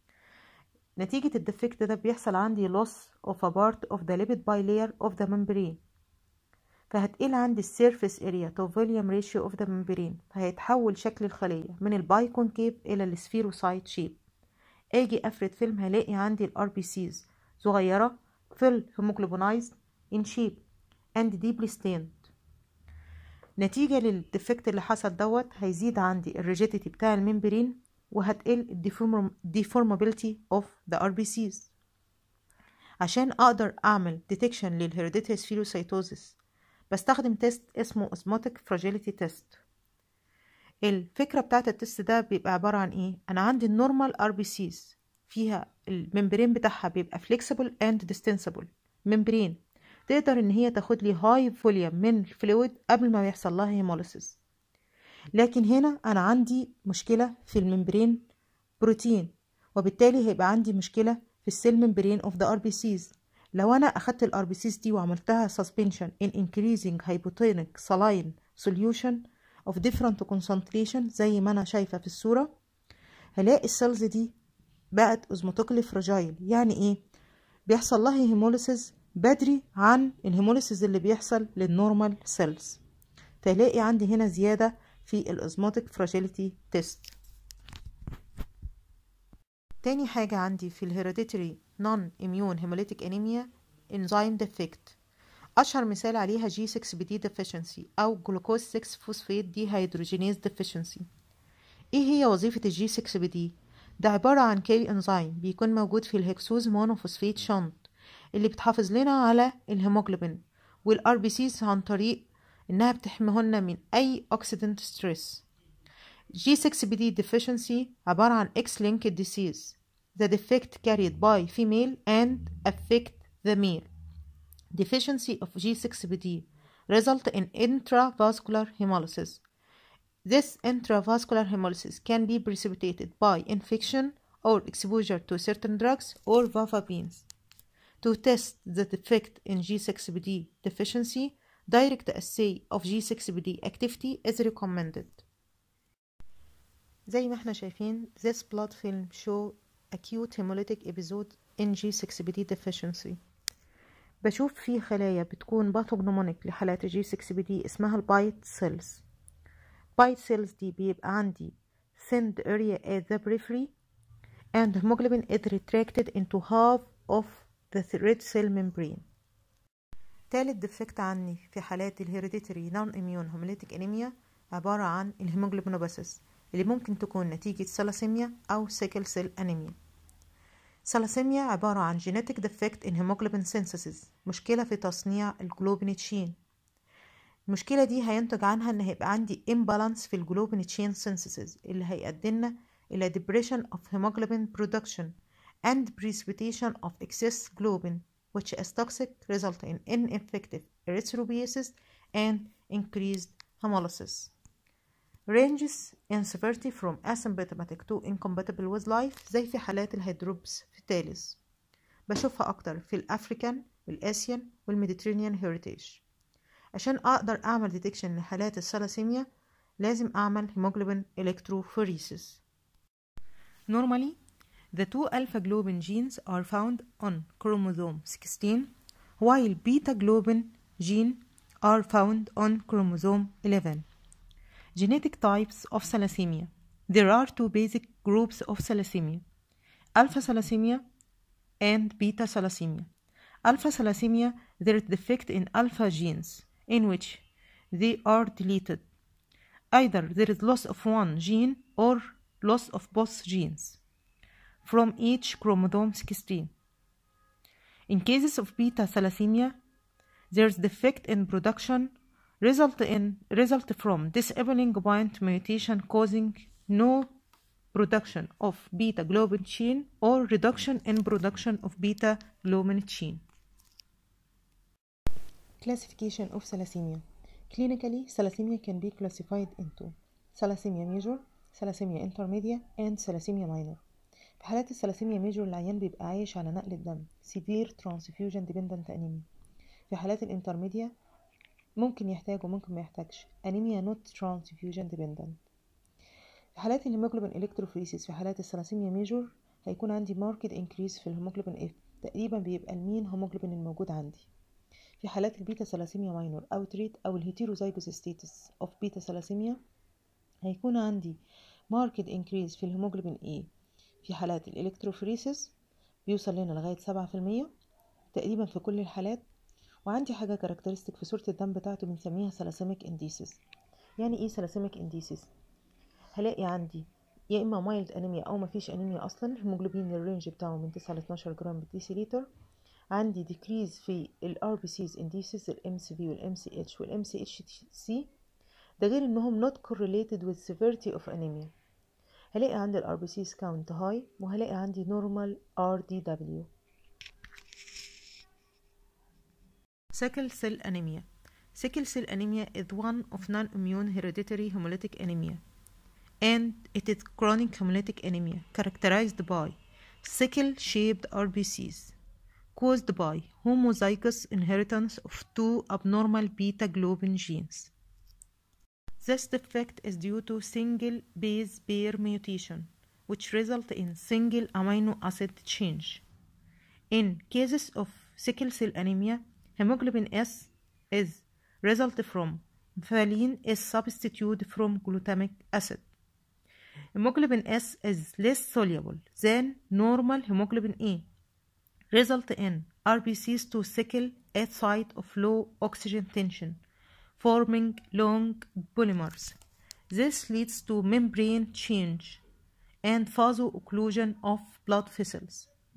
نتيجة الديفكت ده بيحصل عندي loss of a part of the lipid bilayer of the membrane، فهتقل عندي السيرفيس اريا to volume ratio of the membrane، فهيتحول شكل الخلية من البايكونكيف إلى السفيروسايت شيب. أجي أفرد فيلم هلاقي عندي ال RBCs صغيرة full hemoglobinized in shape and deeply stained. نتيجة للديفكت اللي حصل دوت هيزيد عندي الريجيديتي بتاع الممبرين، وهتقل deformability of the RBCs. عشان أقدر أعمل detection للhereditary spherocytosis بستخدم تيست اسمه osmotic fragility test. الفكرة بتاعت التست ده بيبقى عبارة عن ايه؟ أنا عندي النورمال RBCs فيها الممبرين بتاعها بيبقى flexible and distensible ممبرين تقدر ان هي تاخد لي هاي فوليوم من الفلويد قبل ما يحصل لها هيموليسيس. لكن هنا انا عندي مشكلة في الممبرين بروتين، وبالتالي هيبقى عندي مشكلة في السيل ممبرين of the RBCs. لو انا اخدت ال RBCs دي وعملتها suspension in increasing hypotonic saline solution of different concentration زي ما انا شايفة في الصورة، هلاقي السيلز دي بقت osmotically fragile. يعني ايه؟ بيحصل لها هيموليسيس بدري عن الهيموليسيس اللي بيحصل للنورمال سيلز. تلاقي عندي هنا زيادة في الأوزموتيك فراجيليتي تيست. تاني حاجة عندي في الهيريديتري نون اميون هيموليتيك انيميا انزيم ديفكت. أشهر مثال عليها G6PD deficiency أو جلوكوز 6 فوسفات دي هيدروجينيز deficiency. ايه هي وظيفة الجي 6 بي دي؟ ده عبارة عن كاري انزيم بيكون موجود في الهكسوز مونوفوسفات شنط اللي بتحافظ لنا على الهيموجلوبين والار بي سيز عن طريق انها بتحميهن من اي اوكسيدنت ستريس. جي 6 بي دي deficiency عبارة عن X-linked disease. The defect carried by female and affect the male. Deficiency of G6PD result in intravascular hemolysis. This intravascular hemolysis can be precipitated by infection or exposure to certain drugs or vapapines. To test the defect in G6PD deficiency, direct assay of G6PD activity is recommended. زي ما احنا شايفين this blood film show acute hemolytic episode in G6PD deficiency. بشوف فيه خلايا بتكون باثوجنومونيك لحالات الجي 6PD اسمها البايت سيلز. بايت سيلز دي بيبقى عندي thinned area at the periphery and hemoglobin is retracted into half of the red cell membrane. تالت ديفكت عني في حالات الهيريديتري نون اميون هيموليتيك انيميا عبارة عن الهيموجلوبينوباثيس اللي ممكن تكون نتيجة ثلاسيميا أو سيكل سيل أنيميا. ثلاسيميا عبارة عن genetic defect in hemoglobin synthesis، مشكلة في تصنيع الجلوبين تشين. المشكلة دي هينتج عنها ان هيبقى عندي imbalance في الجلوبين تشين synthesis اللي هيؤدينا إلى depression of hemoglobin production and precipitation of excess globin which is toxic result in ineffective erythropoiesis and increased hemolysis. Ranges in severity from asymptomatic to incompatible with life زي في حالات الهيدروبس في تالس. بشوفها أكتر في الأفريكان والآسيان والميديترينيان هيريتيج. عشان أقدر أعمل ديتكشن لحالات الثلاسيميا لازم أعمل hemoglobin electrophoresis. Normally, the two alpha globin genes are found on chromosome 16 while beta globin gene are found on chromosome 11. Genetic types of thalassemia. There are two basic groups of thalassemia: alpha thalassemia and beta thalassemia. Alpha thalassemia, there is defect in alpha genes in which they are deleted. Either there is loss of one gene or loss of both genes from each chromosome 16. In cases of beta thalassemia, there is defect in production result from disabling point mutation causing no production of beta globin chain or reduction in production of beta globin chain. Classification of thalassemia. Clinically, thalassemia can be classified into thalassemia major, thalassemia intermedia, and thalassemia minor. في حالات الثلاسيميا ميجور العيان بيبقى عايش على نقل الدم severe transfusion dependent anemia. في حالات الانترميديا ممكن يحتاج وممكن ما يحتاجش anemia not transfusion dependent. في حالات الهيموجلوبين الكتروفوريسيس في حالات الثلاسيميا ميجور هيكون عندي marked increase في الهيموجلوبين تقريبا بيبقى المين هيموجلوبين الموجود عندي. في حالات البيتا ثلاسيميا ماينور او تريت او الهيتيروزايجوس ستاتس اوف بيتا ثلاسيميا هيكون عندي marked increase في الهيموجلوبين A. في حالات الالكتروفوريسيس بيوصل لنا لغاية 7% تقريبا في كل الحالات، وعندي حاجة كاركترستيك في صورة الدم بتاعته بنسميها سلاسيميك انديسيس. يعني ايه سلاسيميك انديسيس؟ هلاقي عندي يا اما مايلد انيميا او مفيش انيميا اصلا، الهيموجلوبين الرينج بتاعه من 9 ل 12 جرام بالديسيليتر. عندي ديكريز في الار بي سيز انديسيس، الام سي في والام سي اتش والام سي اتش سي، ده غير انهم not correlated with severity of anemia. هلاقي عندي الار بي سيز كاونت هاي، وهلاقي عندي normal RDW. Sickle cell anemia. Sickle cell anemia is one of non-immune hereditary hemolytic anemia, and it is chronic hemolytic anemia characterized by sickle-shaped RBCs caused by homozygous inheritance of two abnormal beta-globin genes. This defect is due to single base pair mutation, which result in single amino acid change. In cases of sickle cell anemia, hemoglobin S is result from valine is substituted from glutamic acid. Hemoglobin S is less soluble than normal hemoglobin A, result in RBCs to sickle at site of low oxygen tension, forming long polymers. This leads to membrane change and vaso-occlusion of blood vessels.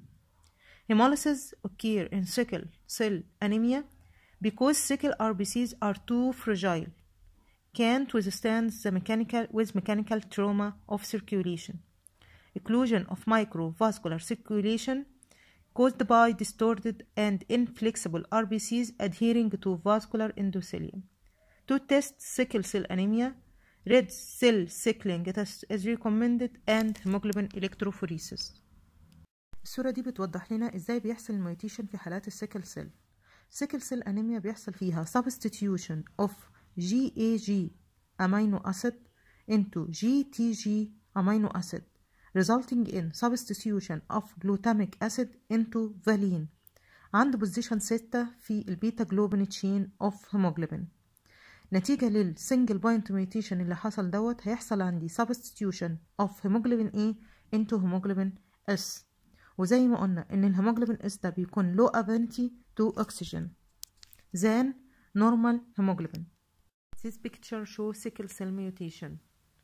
Hemolysis occurs in sickle cell anemia because sickle RBCs are too fragile, can't withstand the mechanical trauma of circulation. Occlusion of microvascular circulation caused by distorted and inflexible RBCs adhering to vascular endothelium. To test sickle cell anemia, red cell sickling test is recommended and hemoglobin electrophoresis. الصورة دي بتوضح لنا ازاي بيحصل الميوتيشن في حالات السيكل سيل. سيكل سيل انيميا بيحصل فيها substitution of GAG amino acid into GTG amino acid, resulting in substitution of glutamic acid into valine عند بوزيشن 6 في البيتا جلوبين تشين اوف هيموجلوبين. نتيجة للسنجل بوينت ميوتيشن اللي حصل دوت هيحصل عندي substitution of hemoglobin A into hemoglobin S. وزي ما قلنا ان الهيموجلوبين S ده بيكون low affinity to oxygen than normal hemoglobin. This picture shows sickle cell mutation.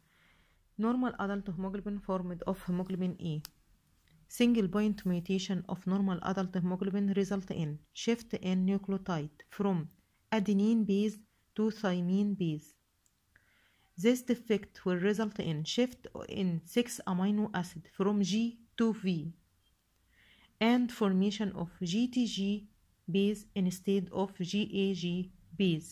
Normal adult hemoglobin formed of hemoglobin A. Single point mutation of normal adult hemoglobin result in shift in nucleotide from adenine base to thymine base. This defect will result in shift in 6 amino acid from G to V and formation of GTG base instead of GAG base.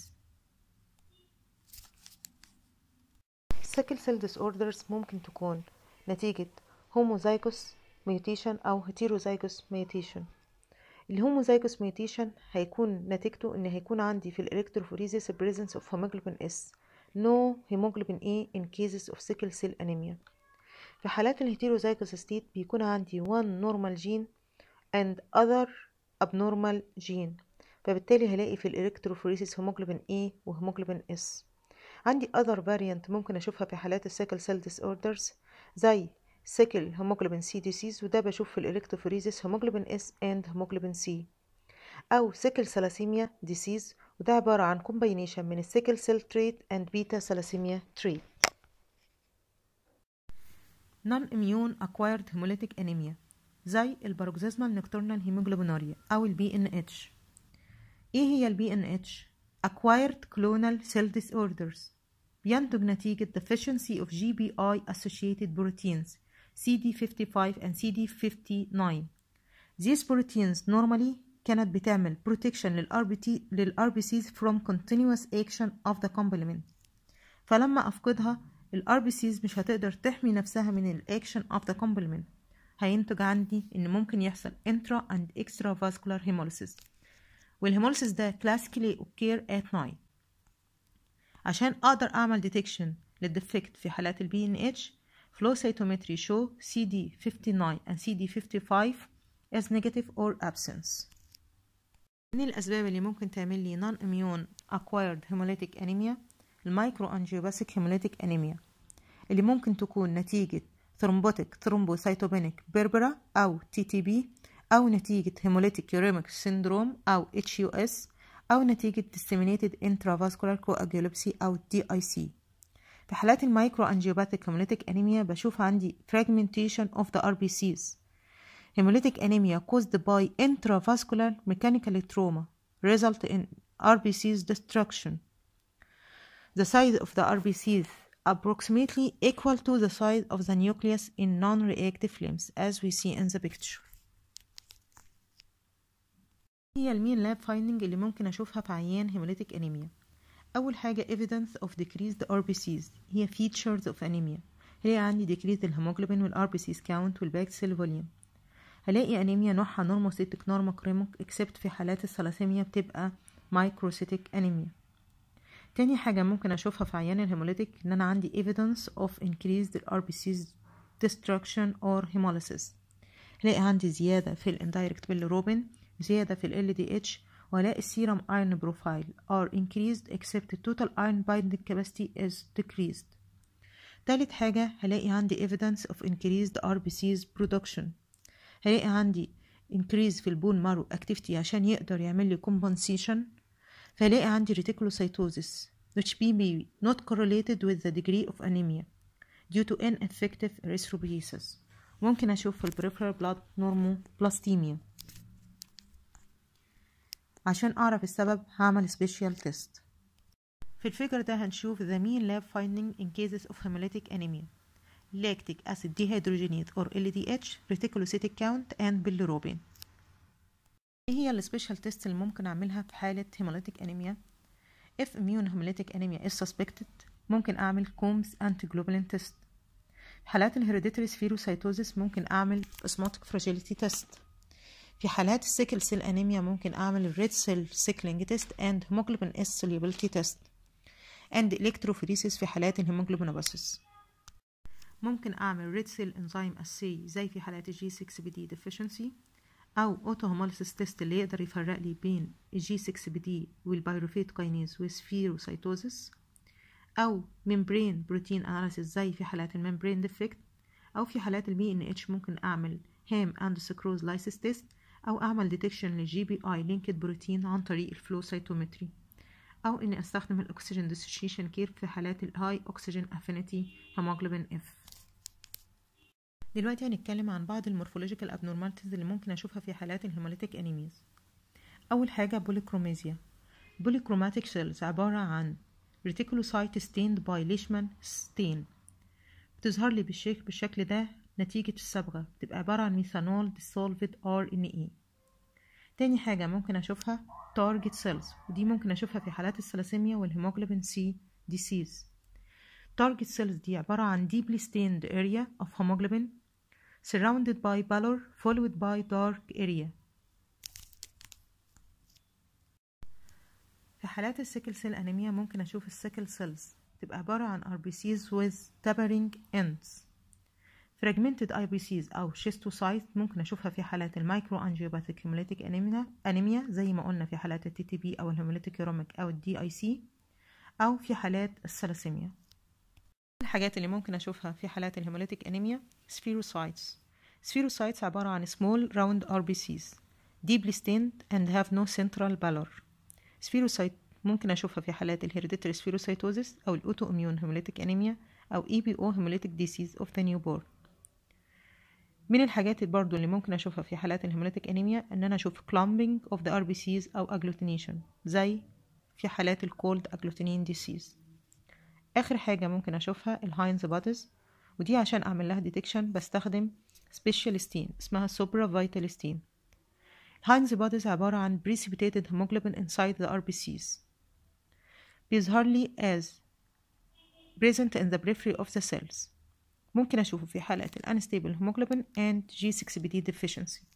Sickle cell disorders ممكن تكون نتيجة homozygous mutation أو heterozygous mutation. الهوموزايجوس mutation هيكون نتيجته إن هيكون عندي في الإلكتروفوريزيس presence of hemoglobin S, no hemoglobin A in cases of sickle cell anemia. في حالات الهيتيروزايجوس ستيت بيكون عندي one normal gene and other abnormal gene، فبالتالي هلاقي في الإلكتروفوريزيس hemoglobin A وهيموجلوبين S. عندي other variant ممكن أشوفها في حالات السيكل سيل disorders زي سيكل هيموجلوبين C disease، وده بشوف في الإلكتروفوريزيس هيموجلوبين S and هيموجلوبين C، أو سيكل ثلاسيميا disease، وده عبارة عن combination من السيكل سيل trait and beta ثلاسيميا trait. non-immune acquired hemolytic anemia زي الباروكسيزمال نكتورنال هيموجلوبينوريا أو البي ان اتش. إيه هي البي ان اتش؟ acquired clonal cell disorders بينتج نتيجة deficiency of GBI associated proteins CD55 and CD59. These proteins normally كانت بتعمل protection لل RBCs from continuous action of the complement، فلما أفقدها ال RBCs مش هتقدر تحمي نفسها من ال action of the complement، هينتج عندي إن ممكن يحصل intra and extravascular hemolysis، والهيموليسيس ده classically occur at night. عشان أقدر أعمل detection للديفكت في حالات ال BNH flow cytometry show CD59 and CD55 as negative or absence. من الأسباب اللي ممكن تعمل لي non-immune acquired hemolytic anemia المايكروانجيوباثيك hemolytic anemia اللي ممكن تكون نتيجة thrombotic thrombocytopenic berbera أو TTB، أو نتيجة hemolytic uremic syndrome أو HUS، أو نتيجة disseminated intravascular coagulopathy أو DIC. في حالات المايكرو أنجيوباثيك hemolytic anemia بشوف عندي fragmentation of the RBCs. Hemolytic anemia caused by intravascular mechanical trauma result in RBCs destruction. The size of the RBCs approximately equal to the size of the nucleus in non-reactive limbs as we see in the picture. هي المين لاب finding اللي ممكن أشوفها في عيان hemolytic anemia. أول حاجة evidence of decreased RBCs هي features of anemia. هلاقي عندي decreased الهيموجلوبين والRBCs count والباك سيل فوليوم. هلاقي أنيميا نوعها نورموسيتك نورموكريموك except في حالات الثلاسيميا بتبقى مايكروسيتك أنيميا. تاني حاجة ممكن أشوفها في عيان الهيموليتيك إن أنا عندي evidence of increased RBCs destruction or hemolysis. هلاقي عندي زيادة في الانdirect bilirubin، زيادة في ال LDH، وهلاقي السيرم iron profile are increased except total iron binding capacity is decreased. تالت حاجة هلاقي عندي evidence of increased RBCs production. هلاقي عندي increase في البون مارو activity عشان يقدر يعمل لي compensation. فهلاقي عندي reticulocytosis which may be not correlated with the degree of anemia due to ineffective erythropoiesis. ممكن أشوف في البريفرال بلاد نورموبلاستيميا. عشان أعرف السبب هعمل special test. في الفيجر ده هنشوف the mean lab finding in cases of hemolytic anemia: lactic acid dehydrogenase or LDH, reticulocytic count and bilirubin. ايه هي السبيشال تيست اللي ممكن اعملها في حالة hemolytic anemia؟ if immune hemolytic anemia is suspected ممكن اعمل كومز antiglobulin test. في حالات الهيريديتري سفيروسايتوزيس ممكن اعمل osmotic fragility test. في حالات السيكل سيل انيميا ممكن اعمل red cell sickling test and hemoglobin S solubility test and electrophoresis في حالات الهيموجلوبينوباثيس. ممكن اعمل red cell enzyme assay زي في حالات G6PD deficiency أو أوتوهوموليسيس تيست اللي يقدر يفرق لي بين G6PD والبيروفيت كاينيز وسفيروسايتوزيس، أو ممبرين بروتين أناليسيس زي في حالات الممبرين ديفكت، أو في حالات BNH ممكن أعمل هام أند سكروز لايسيس تيست، أو أعمل ديتكشن للGBI لينكد بروتين عن طريق الفلو سايتومتري، أو إني أستخدم الأكسجين ديسوشيشن كير في حالات الهاي أكسجين أفينيتي هيموجلوبين F. دلوقتي هنتكلم عن بعض المورفولوجيكال abnormalities اللي ممكن أشوفها في حالات الهيموليتيك أنيميز. أول حاجة بوليكروميزيا. بوليكروماتيك سيلز عبارة عن reticulocyte stained by Leishman stain. بتظهر لي بالشكل ده نتيجة الصبغة، بتبقى عبارة عن ميثانول dissolved RNA. تاني حاجة ممكن أشوفها target cells، ودي ممكن أشوفها في حالات الثلاسيميا والهيموجلوبين C disease. target cells دي عبارة عن deeply stained area of hemoglobin surrounded by pallor followed by dark area. في حالات السيكل سيل أنيميا ممكن أشوف السيكل سيلز تبقى عبارة عن RBCs with tapering ends. fragmented RBCs أو schistocytes ممكن أشوفها في حالات المايكرو أنجيوباثيك hemolytic أنيميا زي ما قلنا في حالات الTTP أو الهيموليتيك يوروميك أو DIC، أو في حالات الثلاسيميا. الحاجات اللي ممكن أشوفها في حالات الهيموليتيك أنيميا spherocytes. spherocytes عبارة عن small round RBCs deeply stained and have no central pallor. spherocyte ممكن أشوفها في حالات الهيريديتري سفيروسايتوزيس أو الأوتو إميون هيموليتيك أنيميا أو EBO hemolytic disease of the newborn. من الحاجات برضو اللي ممكن أشوفها في حالات الهيموليتيك أنيميا إن أنا أشوف clumping of the RBCs أو agglutination زي في حالات الكولد agglutinin disease. آخر حاجة ممكن أشوفها الهاينز بوديز، ودي عشان أعمل لها ديتكشن بستخدم سبيشال ستين اسمها سوبرا فيتال ستين. الهاينز بوديز عبارة عن precipitated hemoglobin inside the RBCs. بيظهر لي as present in the periphery of the cells. ممكن أشوفه في حالات unstable hemoglobin and G6PD deficiency.